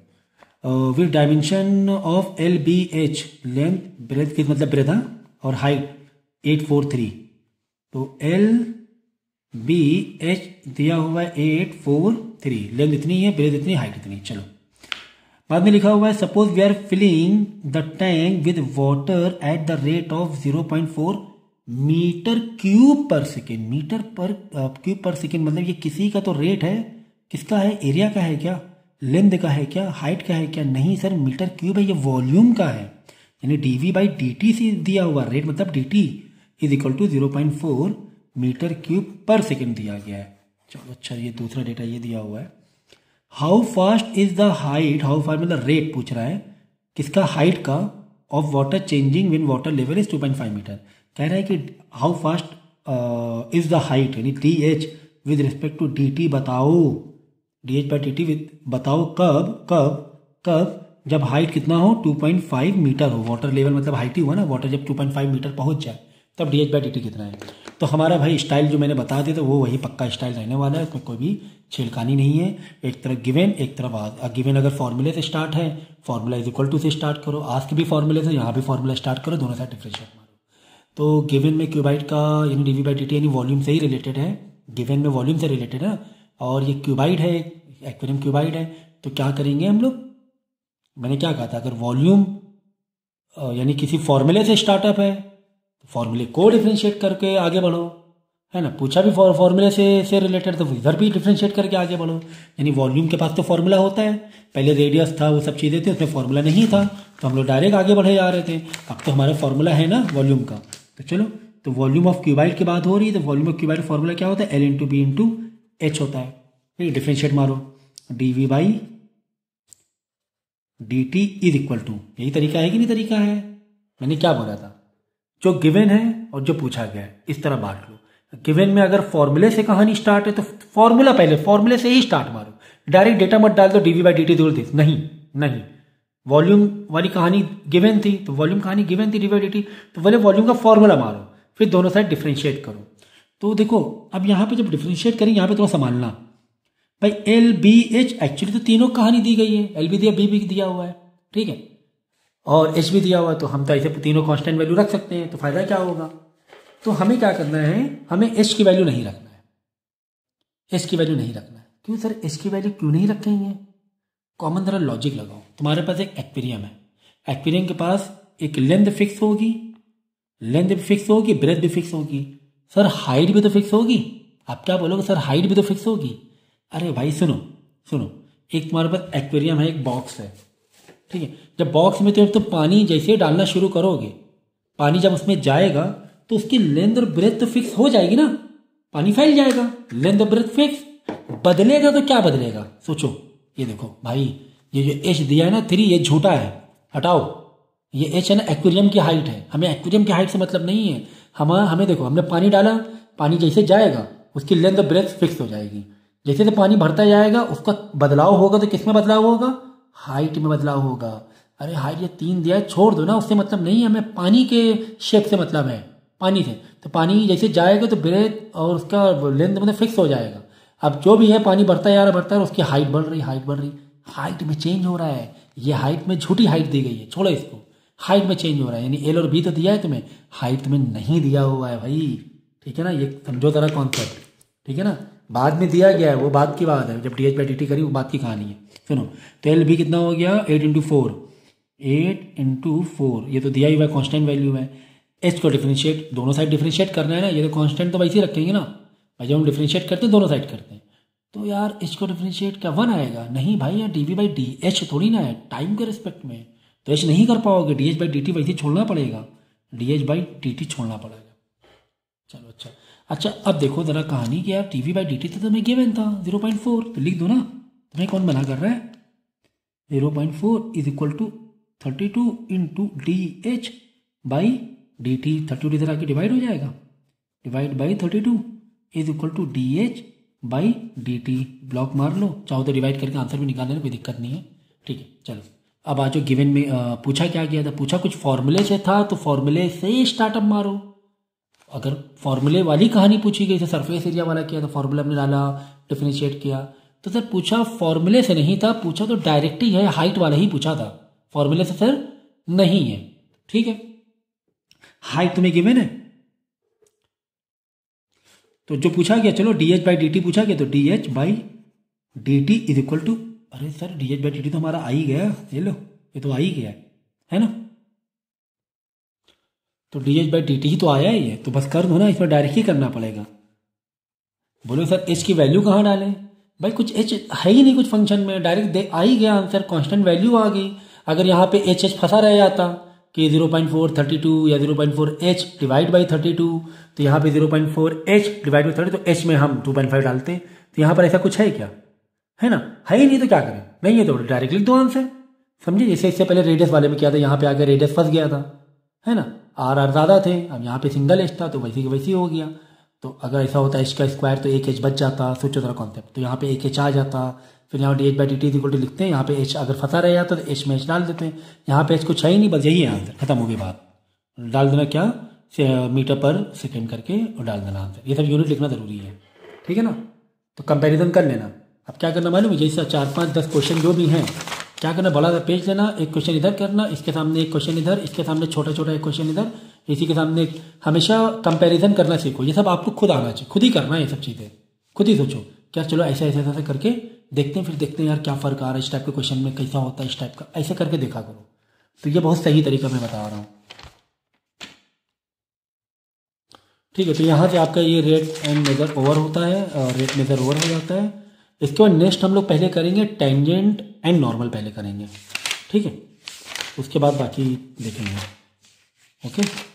With dimension of l b h, length breadth की मतलब ब्रेथ और हाइट एट फोर थ्री, तो एल बी एच दिया हुआ है एट फोर थ्री, लेंथ इतनी है, ब्रेथ इतनी, हाइट इतनी। चलो बाद में लिखा हुआ है suppose we are filling the tank with water at the rate of zero point four metre cube per second, metre per cube per second मतलब ये किसी का तो रेट है, किसका है, एरिया का है क्या, लेंथ का है क्या, हाइट का है क्या, नहीं सर मीटर क्यूब है, ये वॉल्यूम का है, यानी d v by d t से दिया हुआ रेट मतलब d t is equal to zero point four metre cube per second दिया गया है। चलो अच्छा ये दूसरा डेटा ये दिया हुआ है। How fast is the height, how fast मतलब रेट पूछ रहा है किसका, हाइट का, of water changing when water level is two point five metre. कह रहा है कि how fast is the height यानी d h with respect to d t बताओ, d h by d t with बताओ कब कब कब जब हाइट कितना हो टू पॉइंट फाइव मीटर हो, वाटर लेवल मतलब हाइट ही हुआ ना, वाटर जब टू पॉइंट फाइव मीटर पहुंच जाए तब d h by d t कितना है। तो हमारा भाई स्टाइल जो मैंने बता दिया था वो वही पक्का स्टाइल रहने वाला है, उसमें कोई भी छेड़खानी नहीं है, एक तरफ गिवन एक तरफ आज। गिवन अगर फॉर्मूले से स्टार्ट है, फॉर्मूला इज इक्वल टू से स्टार्ट करो, आस्क भी फॉर्मूले से, यहाँ भी फॉर्मूला स्टार्ट करो, दोनों साइड डिफरेंशिएट मारो। तो गिवन में क्यूबाइड का यानी d v by d t यानी वॉल्यूम से ही रिलेटेड है, गिवन में वॉल्यूम से रिलेटेड है, और ये क्यूबाइड है, एक्वेरियम क्यूबाइड है, तो क्या करेंगे हम लोग, मैंने क्या कहा था, अगर वॉल्यूम यानी किसी फॉर्मूले से स्टार्टअप है तो फॉर्मूले को डिफ्रेंशिएट करके आगे बढ़ो, है ना, पूछा भी फॉर्मूले से से रिलेटेड तो इधर भी डिफ्रेंशिएट करके आगे बढ़ो। यानी वॉल्यूम के पास तो फॉर्मूला होता है, पहले रेडियस था वो सब चीज़ें थी, उसमें फॉर्मूला नहीं था तो हम लोग डायरेक्ट आगे बढ़े जा रहे थे, अब तो हमारा फॉर्मूला है ना वॉल्यूम का। तो चलो, तो वॉल्यूम ऑफ क्यूबाइड की बात हो रही है, तो वॉल्यूम ऑफ क्यूबाइड फॉर्मूला क्या होता है, l into b into h होता है, ठीक, डिफ्रेंशिएट मारो, d v by d t is equal to, यही तरीका है कि नहीं तरीका है, मैंने क्या बोला था, जो गिवन है और जो पूछा गया है इस तरह बांट लो। गिवन में अगर फॉर्मूले से कहानी स्टार्ट है तो फॉर्मूला पहले, फॉर्मूले से ही स्टार्ट मारो, डायरेक्ट डेटा मत डाल दो डीवी बाई डी टी जोड़ दे, नहीं नहीं, वॉल्यूम वाली कहानी गिवन थी तो वॉल्यूम कहानी गिवन थी डी बाई डी टी, तो पहले वॉल्यूम का फॉर्मूला मारो फिर दोनों साइड डिफ्रेंशिएट करो। तो देखो अब यहाँ पे जब डिफ्रेंशिएट करें यहाँ पे थोड़ा संभालना भाई, एल बी एच एक्चुअली तो तीनों कहानी दी गई है, एल भी दिया बी भी दिया हुआ है, ठीक है, और एच भी दिया हुआ है, तो हम तो ऐसे तीनों कांस्टेंट वैल्यू रख सकते हैं, तो फायदा क्या होगा। तो हमें क्या करना है, हमें एच की वैल्यू नहीं रखना है, एच की वैल्यू नहीं रखना है। क्यों सर एच की वैल्यू क्यों नहीं रखेंगे, कॉमन तरह लॉजिक लगाओ, तुम्हारे पास एक एक्वेरियम है, एक्वेरियम के पास एक लेंथ फिक्स होगी, लेंथ भी फिक्स होगी, ब्रेथ भी फिक्स होगी, सर हाइट भी तो फिक्स होगी। आप क्या बोलोगे सर हाइट भी तो फिक्स होगी, अरे भाई सुनो सुनो, एक तुम्हारे पास एक्वेरियम है, एक बॉक्स है, ठीक है, जब बॉक्स में तो तो पानी जैसे डालना शुरू करोगे, पानी जब उसमें जाएगा तो उसकी लेंथ और ब्रेथ तो फिक्स हो जाएगी ना, पानी फैल जाएगा, लेंथ और ब्रेथ फिक्स, बदलेगा तो क्या बदलेगा, सोचो, ये देखो भाई ये जो एच दिया है ना थ्री, ये झूठा है, हटाओ, ये एच है ना एक्वेरियम की हाइट है, हमें एक्वेरियम की हाइट से मतलब नहीं है, हम हमें देखो हमने पानी डाला, पानी जैसे जाएगा उसकी लेंथ और ब्रेथ फिक्स हो जाएगी। जैसे जैसे पानी भरता जाएगा उसका बदलाव होगा, तो किस में बदलाव होगा? हाइट में बदलाव होगा। अरे हाइट ये तीन दिया है, छोड़ दो ना, उससे मतलब नहीं है, हमें पानी के शेप से मतलब है, पानी से। तो पानी जैसे जाएगा तो ब्रेथ और उसका लेंथ मतलब फिक्स हो जाएगा। अब जो भी है पानी बढ़ता जा रहा बढ़ता है, उसकी हाइट बढ़ रही हाइट बढ़ रही हाइट में चेंज हो रहा है। ये हाइट में झूठी हाइट दी गई है, छोड़ो इसको, हाइट में चेंज हो रहा है। यानी एल और बी तो दिया है तुम्हें, हाइट तुम्हें नहीं दिया हुआ है भाई, ठीक है ना। ये समझो जरा कॉन्सेप्ट, ठीक है ना। बाद में दिया गया है, वो बात की बात है, जब d h by d t करी वो बात की कहानी है। सुनो, तो एल बी कितना हो गया? Eight into four, eight into four, ये तो दिया ही हुआ है, कॉन्स्टेंट वैल्यू है। एच को डिफ्रेंशिएट, दोनों साइड डिफ्रेंशिएट करना है ना, ये तो कॉन्स्टेंट तो वैसे ही रखेंगे ना भाई, जब हम डिफ्रेंशिएट करते हैं दोनों साइड करते हैं। तो यार एच को डिफ्रेंशिएट क्या वन आएगा? नहीं भाई, यार d v by d h थोड़ी ना है टाइम के रिस्पेक्ट में, तो एच नहीं कर पाओगे, d h by d t वैसे छोड़ना पड़ेगा, d h by d t छोड़ना पड़ेगा। चलो अच्छा अच्छा, अब देखो जरा कहानी कि यार t v by d t तो तुम्हें गिवन था जीरो पॉइंट फोर, तो लिख दो ना, तुम्हें कौन मना कर रहा है? Zero point four is equal to thirty two into d h by d t, thirty two इधर आके डिवाइड हो जाएगा, divide by thirty two is equal to d h by d t. Block मार लो, चाहो तो डिवाइड करके answer भी निकाल लेना, कोई दिक्कत नहीं है, ठीक है। चलो अब आज जो गिवन में आ, पूछा क्या गया था? पूछा कुछ फॉर्मूले से था, तो फॉर्मूले से स्टार्टअप मारो। अगर फॉर्मूले वाली कहानी पूछी गई, जैसे सरफेस एरिया वाला किया, तो फॉर्मूला हमने डाला, डिफरेंशिएट किया। तो सर पूछा फॉर्मूले से नहीं था, पूछा तो डायरेक्ट ही है, हाइट वाला ही पूछा था, फॉर्मूले से सर नहीं है, ठीक है। हाइट तुम्हें गिवन है, तो जो पूछा गया, चलो d h by d t पूछा गया, तो d h by d t is equal to, अरे sir d h by d t तो हमारा आ ही गया, ये लो ये तो आ ही गया है ना, तो d h by d t ही तो आया ही है, तो बस कर दो ना, इसमें डायरेक्ट ही करना पड़ेगा। बोलो सर एच की वैल्यू कहाँ डालें? भाई कुछ एच है ही नहीं कुछ फंक्शन में, डायरेक्ट दे आ ही गया आंसर, कांस्टेंट वैल्यू आ गई। अगर यहाँ पे एच एच फंसा रह जाता कि zero point four thirty two या zero point four h divide by thirty two, तो यहाँ पे zero point four h divide by thirty, तो एच में हम टू पॉइंट फाइव डालते, तो यहाँ पर ऐसा कुछ है क्या? है ना, है ही नहीं, तो क्या करें? नहीं है तो डायरेक्ट लिख दो आंसर, समझे। जैसे इससे पहले रेडियस वाले में किया था, यहाँ पे आकर रेडियस फंस गया था, है ना, आर आर ज़्यादा थे, अब यहाँ पे सिंगल एच था, तो वैसे वैसे ही हो गया। तो अगर ऐसा होता एच का स्क्वायर तो एक एच बच जाता, सोचो जरा कॉन्सेप्ट, तो यहाँ पे एक एच आ जाता, फिर यहाँ d h by d t equal to लिखते हैं, यहाँ पे एच अगर फंसा रह जाता तो एच में एच डाल देते हैं, यहाँ पे एच कुछ है ही नहीं, बस यही है आंसर, खत्म हो गई बात। डाल देना क्या से मीटर पर सेकेंड करके और डाल देना आंसर, ये सब यूनिट लिखना जरूरी है, ठीक है ना। तो कंपैरिजन कर लेना। अब क्या करना मालूम है, जैसे चार पाँच दस क्वेश्चन जो भी हैं, क्या करना, बड़ा सा पेज लेना, एक क्वेश्चन इधर करना, इसके सामने एक क्वेश्चन इधर, इसके सामने छोटा छोटा एक क्वेश्चन इधर, इसी के सामने एक, हमेशा कंपैरिजन करना सीखो। ये सब आपको खुद आना चाहिए, खुद ही करना है ये सब चीज़ें, खुद ही सोचो क्या, चलो ऐसा ऐसा ऐसा करके देखते हैं, फिर देखते हैं यार क्या फ़र्क आ रहा है, इस टाइप के क्वेश्चन में कैसा होता है, इस टाइप का ऐसे करके देखा करो। तो ये बहुत सही तरीका मैं बता रहा हूँ, ठीक है। तो यहाँ से आपका ये रेट एंड मेजर ओवर होता है, और रेट मेजर ओवर हो जाता है। इसके बाद नेक्स्ट हम लोग पहले करेंगे टेंजेंट एंड नॉर्मल पहले करेंगे, ठीक है, उसके बाद बाकी देखेंगे, ओके।